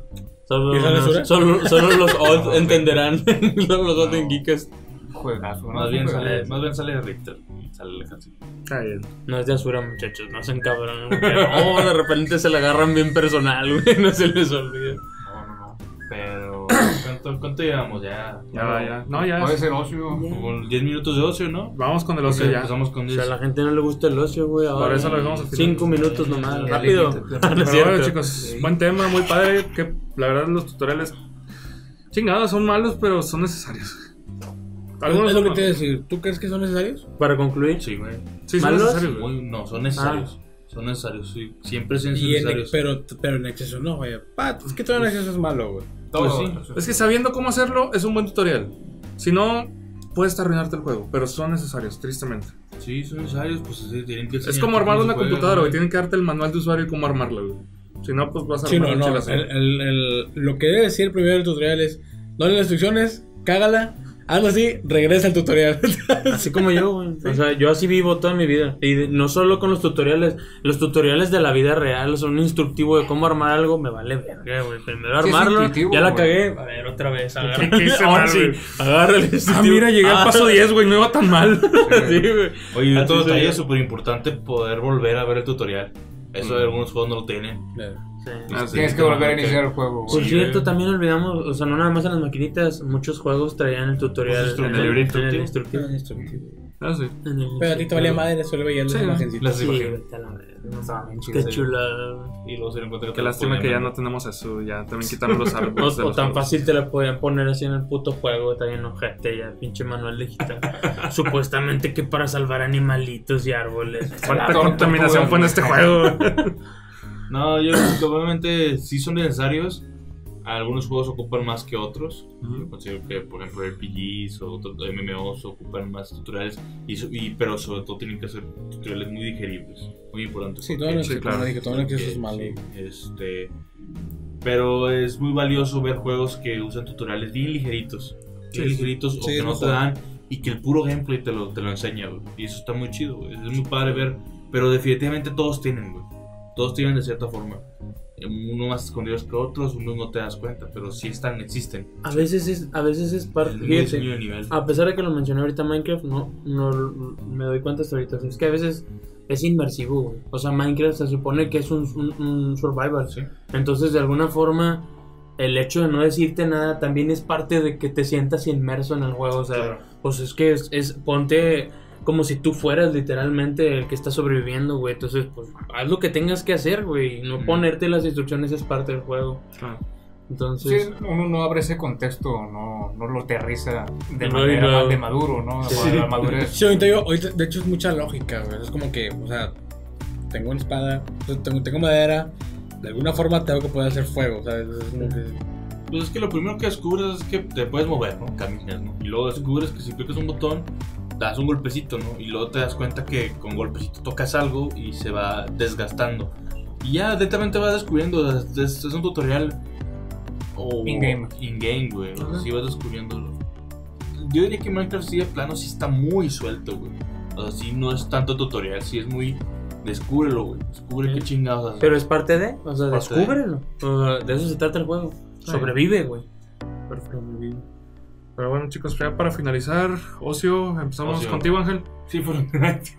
Solo, ¿Y sale los- Asura? solo, solo los old entenderán. los old en geekas. Juegazo, ¿no? Más bien Juegazo. sale, más bien sale Richter. Sale la canción. Está bien. No es de Asura, muchachos, no hacen cabrón. No, de repente se la agarran bien personal, güey, no se les olvida. No, no, no. Pero. ¿Cuánto, cuánto llevamos? Ya. Ya va, ya. No, ya. Puede ser ocio. Como diez minutos de ocio, ¿no? Vamos con el ocio Porque ya. Empezamos con O diez. sea, a la gente no le gusta el ocio, güey. Por ahora eso lo dejamos al final. Cinco minutos nomás, Ya rápido. límite. Ah, no es Pero bueno, cierto. chicos, Sí. buen tema, muy padre. Que la verdad, los tutoriales chingados son malos, pero son necesarios. Algunos Es lo son que te iba a malos. decir. ¿Tú crees que son necesarios? Para concluir, Sí, güey. Sí, son ¿Malos? necesarios. güey. Muy- No, son necesarios. Son necesarios, sí. Siempre son Y en, necesarios. pero, pero en exceso no, güey. Pa, es que todo en exceso es malo, güey. Todo. Pues sí. Es que sabiendo cómo hacerlo es un buen tutorial. Si no, puedes arruinarte el juego, pero son necesarios, tristemente. Sí, son necesarios, pues sí, tienen que Es como armar cómo una se juega, computadora, güey. güey. Tienen que darte el manual de usuario y cómo armarla, güey. Si no, pues vas a Sí, armar no, un no. chelazo. El, el, el- lo que debe decir primero el tutorial es: no lees las instrucciones, cágala, hazlo así, regresa al tutorial. Así como yo, güey. O sea, yo así vivo toda mi vida. Y de- no solo con los tutoriales. Los tutoriales de la vida real son un instructivo de cómo armar algo. Me vale verga, güey. Primero Sí, es armarlo. intuitivo, Ya la güey. cagué. A ver, otra vez. Agarra, ¿Qué hice ahora mal, sí, güey? agarra el Ah, instructivo. mira, llegué al Ah, paso diez, güey. No iba tan mal. Sí, güey. Oye, Así otro soy detalle yo. súper importante: poder volver a ver el tutorial. Eso algunos juegos no lo tienen. Sí. Ah, sí. Tienes que volver a iniciar el juego, Por güey. cierto, también olvidamos, o sea, no nada más en las maquinitas, muchos juegos traían el tutorial Pues, en el libro en el instructivo. instructivo. Ah, sí. En el Pero a ti te valía madre, solo veías Sí, las imagencitas. las Sí, imágenes. vete a la verga, no Estaban bien mames, chidas, qué sí. chulada. Y luego se lo encuentran. Qué lástima que ya no tenemos eso. Ya también quitamos los O, árboles. de o los tan juegos. fácil te la podían poner así en el puto juego, está bien ojete ya, pinche manual digital. Supuestamente que para salvar animalitos y árboles. ¿Cuánta Tortugas, contaminación fue en güey. este juego? No, yo creo que obviamente sí son necesarios. Algunos juegos ocupan más que otros. Yo considero que, por ejemplo, R P Gs o otros M M Os ocupan más tutoriales. Y, so- y- pero sobre todo tienen que ser tutoriales muy digeribles. Muy importantes. Sí, todo porque- lo Sí, que claro. como dije, todo lo que eso es porque, malo. sí, este, pero es muy valioso ver juegos que usan tutoriales bien ligeritos. Bien Sí, ligeritos o sí, que es no te mejor. dan. Y que el puro gameplay te lo, te lo enseña, güey. Y eso está muy chido, güey. Es muy padre ver. Pero definitivamente todos tienen, güey. Todos tienen de cierta forma. Unos más escondidos que otros, unos no te das cuenta, pero sí están, existen. A veces es, a veces es parte, Es muy fíjate, diseño de nivel. a pesar de que lo mencioné ahorita Minecraft, no, no me doy cuenta hasta ahorita, es que a veces es inmersivo, güey. O sea, Minecraft se supone que es un, un, un survival, Sí. entonces de alguna forma el hecho de no decirte nada también es parte de que te sientas inmerso en el juego, o sea, Claro. pues es que es, es ponte como si tú fueras literalmente el que está sobreviviendo, güey. Entonces, pues haz lo que tengas que hacer, güey. No Mm. ponerte las instrucciones es parte del juego. Claro. Entonces, Sí, uno no abre ese contexto, no, no lo aterriza de No, manera no. más de maduro, ¿no? Sí. La madurez. Sí, ahorita yo, ahorita, de hecho es mucha lógica, güey. Es como que, o sea, tengo una espada, tengo, tengo madera, de alguna forma tengo que poder hacer fuego, ¿sabes? Es como que... Pues es que lo primero que descubres es que te puedes mover, ¿no? Caminas, ¿no? Y luego descubres que si picas un botón, das un golpecito, ¿no? Y luego te das cuenta que con golpecito tocas algo y se va desgastando. Y ya lentamente vas descubriendo, es, es- es un tutorial o In-game. In-game, güey. Ajá. Sí vas descubriendo. Yo diría que Minecraft sí de plano sí está muy suelto, güey. O sea, sí no es tanto tutorial, sí es muy... Descúbrelo, güey. Descubre Sí. qué chingados hacer. pero es parte de, o sea, Parte de. descúbrelo. O sea, de eso se trata el juego. Sobrevive, güey. Sobrevive. Pero bueno, chicos, ya para finalizar, Ocio, empezamos Ocio. contigo, Ángel. Sí, fueron...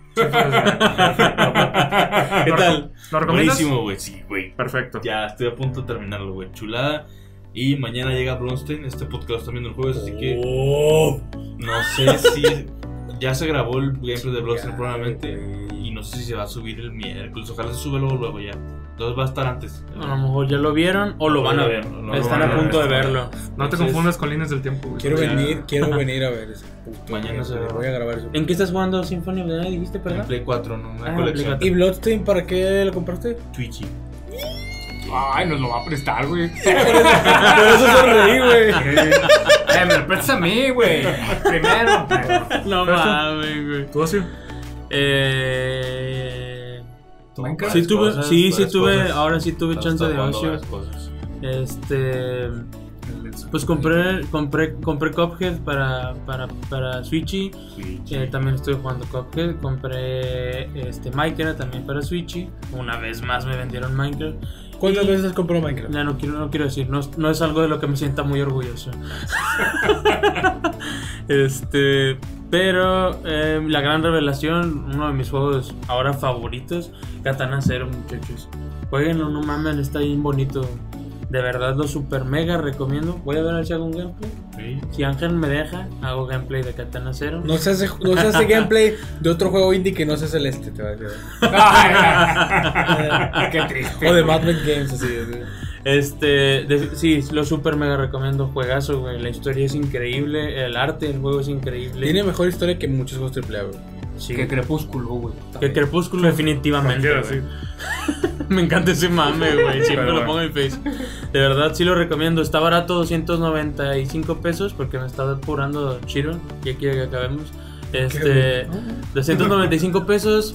¿Qué tal? ¿Lo recomiendas? Buenísimo, güey. Sí, güey. Perfecto. Ya estoy a punto de terminarlo, güey. Chulada. Y mañana llega Blonstein. Este podcast también el jueves, así que Oh. no sé si ya se grabó el gameplay de Blonstein probablemente. Y no sé si se va a subir el miércoles. Ojalá se sube luego, luego ya. Entonces va a estar antes. A lo mejor ya lo vieron o lo van a ver. No, lo Están van a a punto de ver. verlo. No te Entonces, confundas con líneas del tiempo, güey. Quiero Ya. venir, quiero venir a ver ese puto. Mañana se gameplay. va. Voy a grabar eso. ¿En qué estás jugando Symphony of the Night? ¿Dijiste, En perdón? Play cuatro, ¿no? Una Ah, colección. Play ¿Y Bloodstain para qué lo compraste? Twitchy. Ay, nos lo va a prestar, güey. Por eso sonreí, güey. Eh, me lo prestas a mí, güey. Primero. No mames, güey. ¿Tú, Ocio? Eh... Minecraft. Sí tuve, Cosas, sí, sí varias tuve, cosas. ahora sí tuve Estás chance de jugando ocio. varias cosas. Este, pues compré, compré, compré Cuphead para, para, para Switchy. Twitchy. Eh, también estoy jugando Cuphead. Compré este Minecraft también para Switchy. Una vez más me vendieron Minecraft. ¿Cuántas Y- veces has comprado Minecraft? No, no quiero, no quiero decir, no, no es algo de lo que me sienta muy orgulloso. este, pero eh, la gran revelación, uno de mis juegos ahora favoritos, Katana Zero, muchachos. Jueguenlo, no mamen, está bien bonito. De verdad lo super mega recomiendo. Voy a ver si hago un gameplay. Sí. Si Ángel me deja, hago gameplay de Katana Zero. No se hace, no se hace gameplay de otro juego indie que no sea Celeste, te va a decir. Ay, qué triste. O de Mad Men Games, así. así. Este, de- sí, lo super mega recomiendo. Juegazo, güey. La historia es increíble, el arte del juego es increíble. Tiene mejor historia que muchos juegos triple A, güey. Sí. que Crepúsculo, güey. Que Crepúsculo definitivamente, Cualquiera, güey. Me encanta ese mame, güey. Siempre Pero lo bueno. pongo en Face. De verdad, sí lo recomiendo. Está barato, doscientos noventa y cinco pesos, porque me está apurando Chiro. Ya quiere que acabemos. Este, doscientos noventa y cinco pesos.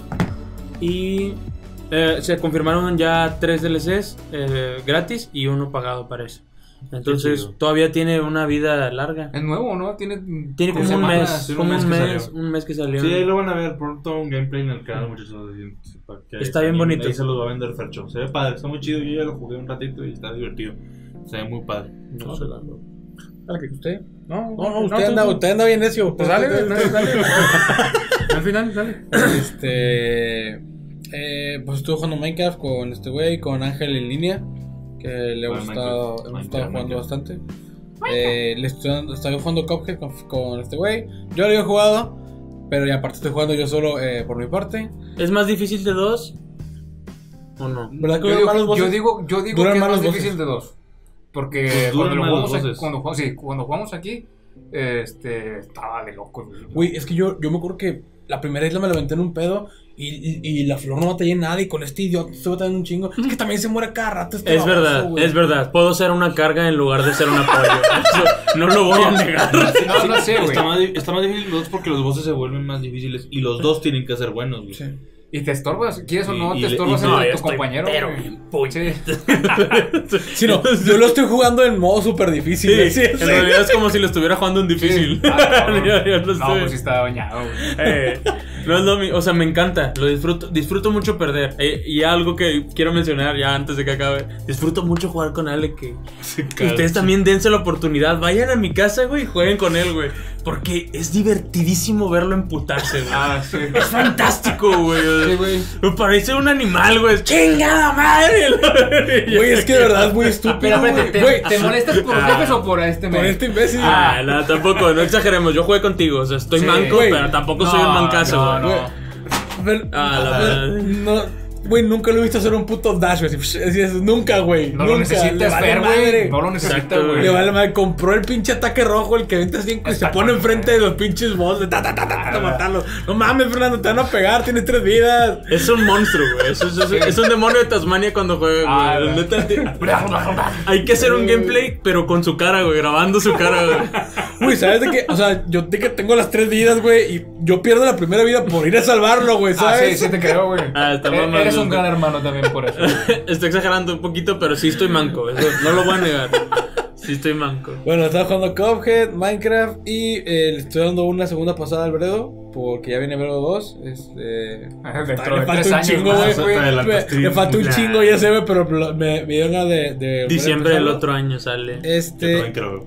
Y eh, se confirmaron ya tres D L Cs eh, gratis y uno pagado, parece. Entonces, chido. todavía tiene una vida larga. Es nuevo, ¿no? Tiene, Tiene como un semanas. mes, como un que mes, salió. un mes que salió. Sí, ahí lo van a ver pronto un gameplay en el canal, muchachos. para que Está se bien animen, bonito. Ahí se los va a vender Fercho. Se ve padre, está muy chido. Yo ya lo jugué un ratito y está divertido. Se ve muy padre. No sé, la- Dale, que usted. No, No, no, tú- usted anda, usted anda bien necio. Pues dale, dale, dale. Al final, dale. Este. Eh, pues estuve jugando Minecraft con este güey, con Ángel en línea. Que le ha Bueno, gustado, Minecraft, hemos estado jugando Minecraft. bastante. Eh, le estoy, dando- estoy jugando Cuphead con, con este güey. Yo lo había jugado, pero ya aparte estoy jugando yo solo eh, por mi parte. ¿Es más difícil de dos? ¿O no? ¿Verdad que Yo duran más los digo, yo bosses? digo, yo digo Duran que es más más los bosses. difícil de dos. Porque Pues duran cuando, lo más los jugamos aquí, bosses. cuando, jugamos- sí, cuando jugamos aquí, este, estaba de loco. Güey, es que yo, yo me acuerdo que la primera isla me la aventé en un pedo y, y, y la flor no batallé nada y con este idiota estuve batallando un chingo. Es que también se muere cada rato este Es baboso, verdad, güey. es verdad. Puedo ser una carga en lugar de ser un apoyo. Eso no lo voy a negar. No, no sé, güey. Está más, di- está más difícil los dos porque los bosses se vuelven más difíciles y los dos tienen que ser buenos, güey. Sí. Y te estorbas, quieres o no, Y- te y- estorbas y- en no, tu yo estoy compañero. pero güey. bien puño. Sí. Sí, no, yo lo estoy jugando en modo súper difícil. Sí, güey. Sí, en sí. realidad es como si lo estuviera jugando en difícil. Ah, cabrón. Yo- yo lo No, estoy- pues sí estaba bañado, güey. Eh, no es lo mi- o sea, me encanta, lo disfruto, disfruto mucho perder. Eh, y algo que quiero mencionar ya antes de que acabe, disfruto mucho jugar con Ale, que que ustedes también dense la oportunidad, vayan a mi casa, güey, y jueguen con él, güey, porque es divertidísimo verlo emputarse, güey. Ah, sí. Es fantástico, güey. Sí, güey. Me parece un animal, güey. ¡Chingada madre! Güey, es que de verdad es muy estúpido. Pero, espérate, güey. ¿te, Güey, ¿te molestas por los Ah. jefes o por este por men? este imbécil. Ah, no, tampoco, no exageremos. Yo jugué contigo, o sea, estoy Sí, manco, güey. pero tampoco soy No, un mancazo, no, güey. no. Güey. Ver- Ah, la a ver, verdad. no, güey, nunca lo he visto hacer un puto dash, güey. Así, así es, nunca, güey. No nunca. lo Le necesitas vale ver, madre. güey. No lo necesitas, Exacto, güey. Le vale madre. Compró el pinche ataque rojo, el que vente cinco y se Está pone con- enfrente de los pinches boss. De ta, ta, ta, ta, ta, ta, matarlos. No mames, Fernando, te van a pegar. Tienes tres vidas. Es un monstruo, güey. Es, es, es- es un demonio de Tasmania cuando juega, Ah, güey. la- Neta, te- hay que hacer un gameplay, pero con su cara, güey. Grabando su cara, güey. Güey, ¿sabes de qué? O sea, yo de que tengo las tres vidas, güey. Y yo pierdo la primera vida por ir a salvarlo, güey. Ah, ¿Sabes? sí, sí te creo, güey. Ah, está E- mamando. Eres un gran hermano también por eso. Estoy exagerando un poquito, pero sí estoy manco. Eso no lo voy a negar. Sí estoy manco. Bueno, estaba jugando Cuphead, Minecraft y eh, le estoy dando una segunda pasada al Bredo. Porque ya viene Bredo dos. Este. Dentro le de falta tres un años chingo, más, güey. güey. Me, me falta un Nah. chingo, ya sé, güey, pero lo- me, me dio una de, de. Diciembre del empezarlo. otro año sale. Yo Este. también creo.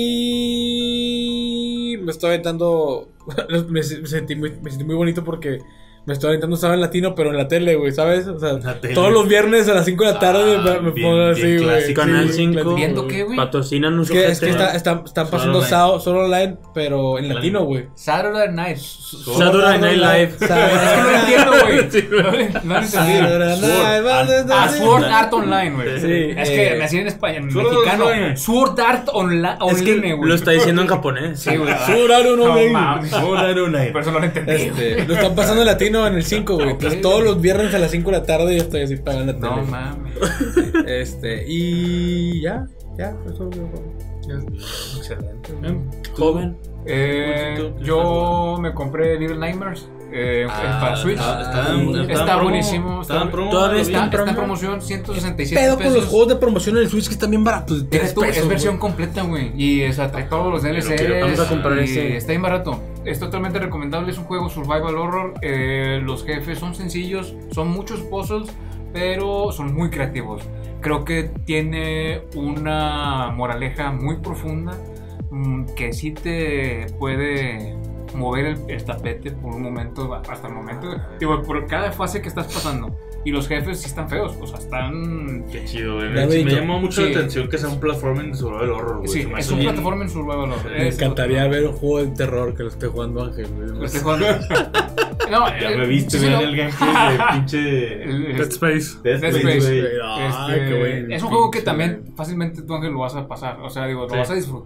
Y. Me estoy aventando. me, me sentí muy, me sentí muy bonito porque. Me estoy aventando, estaba en latino, pero en la tele, güey, ¿sabes? O sea, la tele. todos los viernes a las cinco de la tarde Ah, me, me bien- pongo bien así, güey. clásico. Canal Sí, cinco. clásico. ¿Viendo qué, güey? Patrocinan Es que, es que ojete. está, está, están Solo pasando online. sábado, solo online, pero en Online. latino, güey. Saturday Night. Saturday Night Live. Es que no lo entiendo, güey. Sí, güey. No lo- no lo entendí. Saturday Night, Ah, Sword Art Online, güey. Sí, Es eh, que me hacían en español, en Sword mexicano. Online. Sword Art Onla- Es que Online, güey. lo está diciendo en japonés. Sí, güey. Sword Art No Online. mames. Por eso no lo entendí. Este, lo están pasando en latino en el cinco, güey. Entonces Ok. todos los viernes a las cinco de la tarde yo estoy así pagando la No tele. mames. Este, y ya, ya, eso es lo Excelente. Joven. Eh, yo me compré Little Nightmares eh, Ah, para Switch. está- está en- en- Está está en promo. buenísimo, Está está- en promo. todavía lo está vi. Está, está en promo? promoción, ciento sesenta y siete Pedo con pesos. los juegos de promoción en el Switch que están bien baratos. Deja tres tú, es pesos, versión güey. completa, güey. Y o sea, trae todos los D L Cs. quiero. Vamos a comprar y ese. está bien barato. Es totalmente recomendable. Es un juego survival horror. Eh, los jefes son sencillos. Son muchos puzzles, pero son muy creativos. Creo que tiene una moraleja muy profunda mm, que sí te puede mover el, el tapete por un momento, hasta el momento. Digo, por cada fase que estás pasando. Y los jefes sí están feos. O sea, están... Qué chido, güey. Ya Me, vi me que- llamó mucho sí. la atención que sea un platforming de survival horror, güey. Sí, Se me es hace un bien- plataforma en survival horror. Me Es- encantaría ver un juego de terror que lo esté jugando Ángel, güey. Lo estoy jugando. No, Ya eh, me viste, sí, vean sí, el no. gameplay de pinche. El- Dead Space. Dead Dead Space, Space. güey. Ay, Este, qué bueno. es un juego que pinche, también güey. fácilmente tú, Ángel, lo vas a pasar. O sea, digo, lo Sí. vas a disfrutar.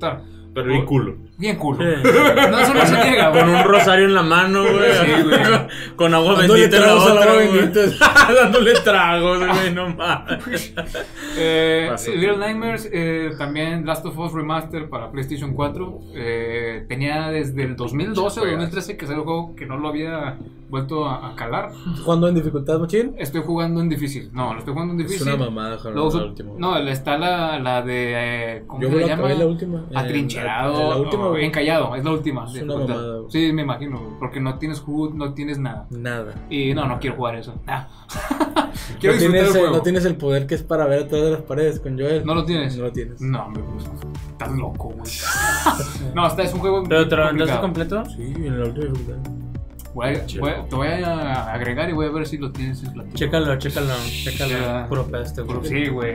Pero bien culo. Bien culo. Sí. No, eso no se niega, güey. Con un rosario en la mano, güey. Sí, güey. Con agua Dándole bendita en la tragos al otra, agua güey. bendita. Dándole tragos, güey, no mames. Eh, Pasó. Little Nightmares, eh, también Last of Us Remaster para PlayStation cuatro. Eh, tenía desde el dos mil doce o dos mil trece que salió el juego que no lo había vuelto a, a calar. ¿Jugando en dificultad, machín? Estoy jugando en difícil. No, lo estoy jugando en Es difícil. una mamada, joder, Luego la su- última. No, está la, la de. Eh, ¿Cómo Yo se me le la llama? acabé la última. Atrincherado. En la última, o güey. encallado, es la última. Es de una dificultad. mamada, güey. Sí, me imagino, güey, porque no tienes H U D, no tienes nada. Nada. Y no, no quiero jugar eso. Ah. Quiero no, disfrutar tienes, el el- juego. no tienes el poder que es para ver atrás de las paredes con Joel. ¿No lo tienes? No lo tienes. No, hombre, pues, estás loco, güey. No, está, es un juego. ¿Pero te lo aventaste complicado. completo? Sí, en la última dificultad. Voy a- voy a- te voy a agregar y voy a ver si lo tienes en platino. Chécalo, chécalo, chécalo. Ya. Puro peste, Pero güey. sí, güey.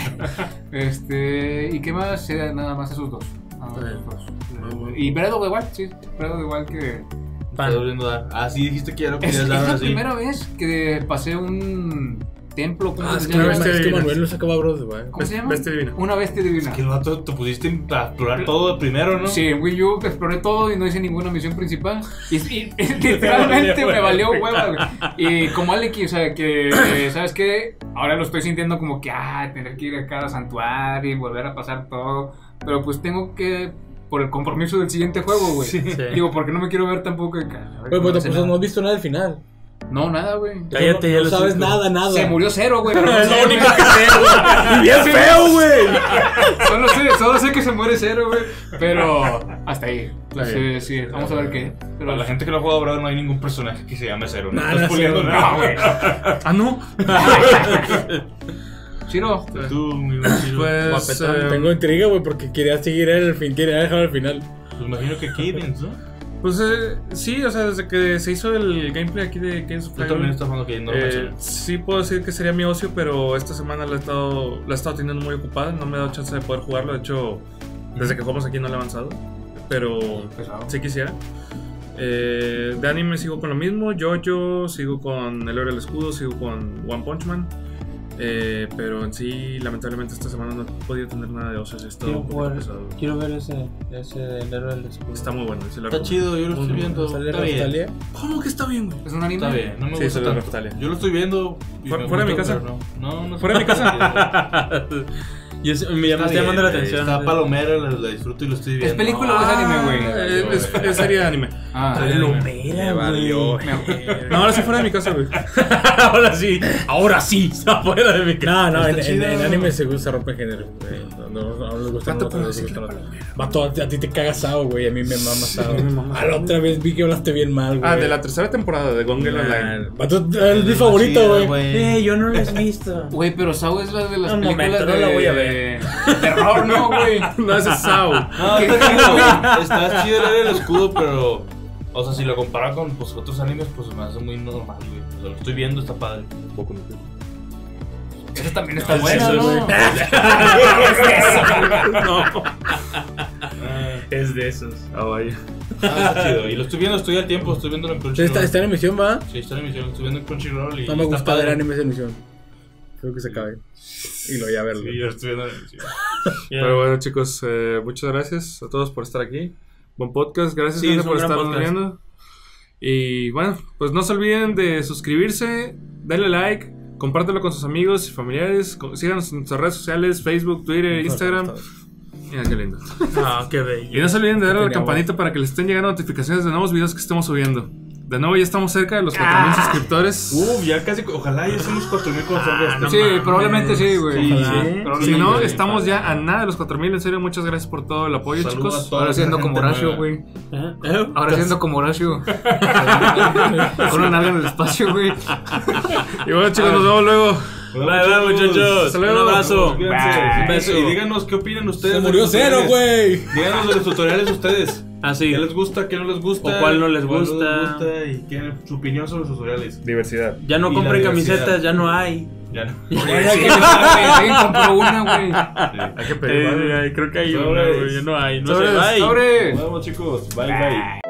Este. ¿Y qué más? Era nada más esos dos. Nada más esos dos. Eh, Y Breath of the Wild, sí. Breath of the Wild que. Está volviendo a dar. Ah, sí, dijiste que ya lo Es, querías es dar la así. primera vez que pasé un templo. ¿Cómo Ah, es se que, llama? bestia es que divina. Manuel no se acaba Bros, güey. ¿Cómo se llama? Bestia divina. Una bestia divina. Que el vato te pusiste a explorar todo primero, ¿no? Sí, en Wii U exploré todo y no hice ninguna misión principal. Y, y- y literalmente me valió hueva, güey. Y como Aleki, o sea, que, eh, ¿sabes qué? Ahora lo estoy sintiendo como que, ah, tener que ir a cada santuario y volver a pasar todo. Pero pues tengo que, por el compromiso del siguiente juego, güey. Sí. Digo, porque no me quiero ver tampoco de cara. Güey, pues pues, no has visto nada del final. No, nada, güey. Cállate, ya no lo sabes siento. nada, nada. Se murió Cero, güey. pero no Es sé, lo único güey. que sé, güey. Y bien feo, güey. Solo sé, solo sé que se muere Cero, güey. Pero hasta ahí. Entonces, sí, vamos a ver qué. Pero Para la gente que lo ha jugado, bro, no hay ningún personaje que se llame Cero. No Nah, estás no, puliendo Cero, nada, no, güey. Ah, no. Chiro, Tú, muy buen Ciro. Pues. Guapetón, eh, Tengo intriga, güey, porque quería seguir él al fin, quería dejarlo al final. Pues imagino que Cadence, ¿no? Pues eh, sí, o sea, desde que se hizo el gameplay aquí de Games of Tú Fire, también estás jugando que no lo eh, mencioné. sí puedo decir que sería mi ocio, pero esta semana la he estado, la he estado teniendo muy ocupada, no me he dado chance de poder jugarlo, de hecho, desde que jugamos aquí no le he avanzado, pero pesado. sí quisiera. Eh, de anime sigo con lo mismo, Jojo, sigo con El Héroe del Escudo, sigo con One Punch Man, eh, pero en sí, lamentablemente esta semana no he podido tener nada de ocio, sí, he estado Quiero un poquito jugar, pesado. quiero ver ese, ese del héroe del escudo. Está muy bueno, sí lo Está recomiendo. chido, yo lo estoy Muy viendo. ¿Sale Está bien. Rastalia? ¿Cómo que está bien, güey? ¿Es un anime? Está bien, no me Sí, gusta sale de tanto. Rastalia. Yo lo estoy viendo. y Fuera- me fuera de mi gusta, casa. pero No, no, no Fuera de mi casa. Y es- me llama, está llamando la atención. Está palomera, la, la disfruto y lo estoy viendo. ¿Es película o es anime, güey? Eh, es, es serie de anime. Ah, Palomera, güey. No, ahora sí fuera de mi casa, güey. Ahora sí, ahora sí, está fuera de mi casa. No, no, en, Está en, chido. en anime se, se rompe género, güey. No, no, no, no les gusta. Vato, No, pero no les sí gusta, que no. palomera. Vato, a, a ti te cagas Sao, güey. A mí me mama Sao. me mama A la otra vez vi que hablaste bien mal, güey. Ah, de la tercera temporada de Gongel Online. Vato, es mi favorito, güey. Eh, yo no lo he visto. Güey, pero Sao es la de las Un películas momento, no de... la voy a ver. terror, ¿no, güey? No, ese es Sao. No, está chido, güey. Está chido el el escudo, pero. O sea, si lo compara con pues, otros animes, pues me hace muy normal, güey. O sea, lo estoy viendo, está padre. Esa también está Es buena, eso, ¿no? güey. No. Es de esos. Ah, vaya. Ah, está chido. Y lo estoy viendo, estoy al tiempo, estoy viendo en Sí, Crunchyroll. está, está en emisión, va. Sí, está en emisión, lo estoy viendo en Crunchyroll. Y No me está gusta padre. ver anime en emisión. Creo que se acabe. Y lo voy a verlo. Sí, yo lo estoy viendo en emisión. Pero bueno, chicos, eh, muchas gracias a todos por estar aquí. Buen podcast, gracias Sí, gente, es un por gran estarnos podcast. viendo. Y bueno, pues no se olviden de suscribirse, darle like, compártelo con sus amigos y familiares. co- Síganos en nuestras redes sociales: Facebook, Twitter, Instagram. Mira qué lindo. Ah, qué bello. Y no se olviden de darle a la Tenía campanita para que les estén llegando notificaciones de nuevos videos que estemos subiendo. De nuevo, ya estamos cerca de los cuatro mil suscriptores. Uf, ya casi, ojalá ya somos cuatro mil con Ah, no Sí, mames. probablemente sí, güey. Sí, Ojalá. sí. Si Probablemente no, sí. estamos ya a nada de los cuatro mil. En serio, muchas gracias por todo el apoyo, Saludos chicos. a todos. Ahora siendo Gente como Horacio, nueva. güey. ¿Eh? ¿Eh? Ahora siendo como Horacio. Con una nalga en el espacio, güey. Y bueno, chicos, nos vemos luego. Bueno, Bye, bye, muchachos. Hasta luego. Un abrazo. Cuídense. Bye. Un beso. Y díganos qué opinan ustedes. Se de murió los Cero, tutoriales. güey. Díganos de los tutoriales ustedes. Ah, sí. ¿Qué les gusta, qué no les gusta? O cuál no les cuál gusta. les gusta y qué, su opinión sobre los tutoriales. Diversidad. Ya no Y la compren diversidad. camisetas, ya no hay. Ya no. Alguien compró una, güey. Hay que pedir. Eh, creo que hay una, Sobres. güey, ya no hay. No Sobres, sé, bye. sobres. Nos vemos, chicos. Bye, bye.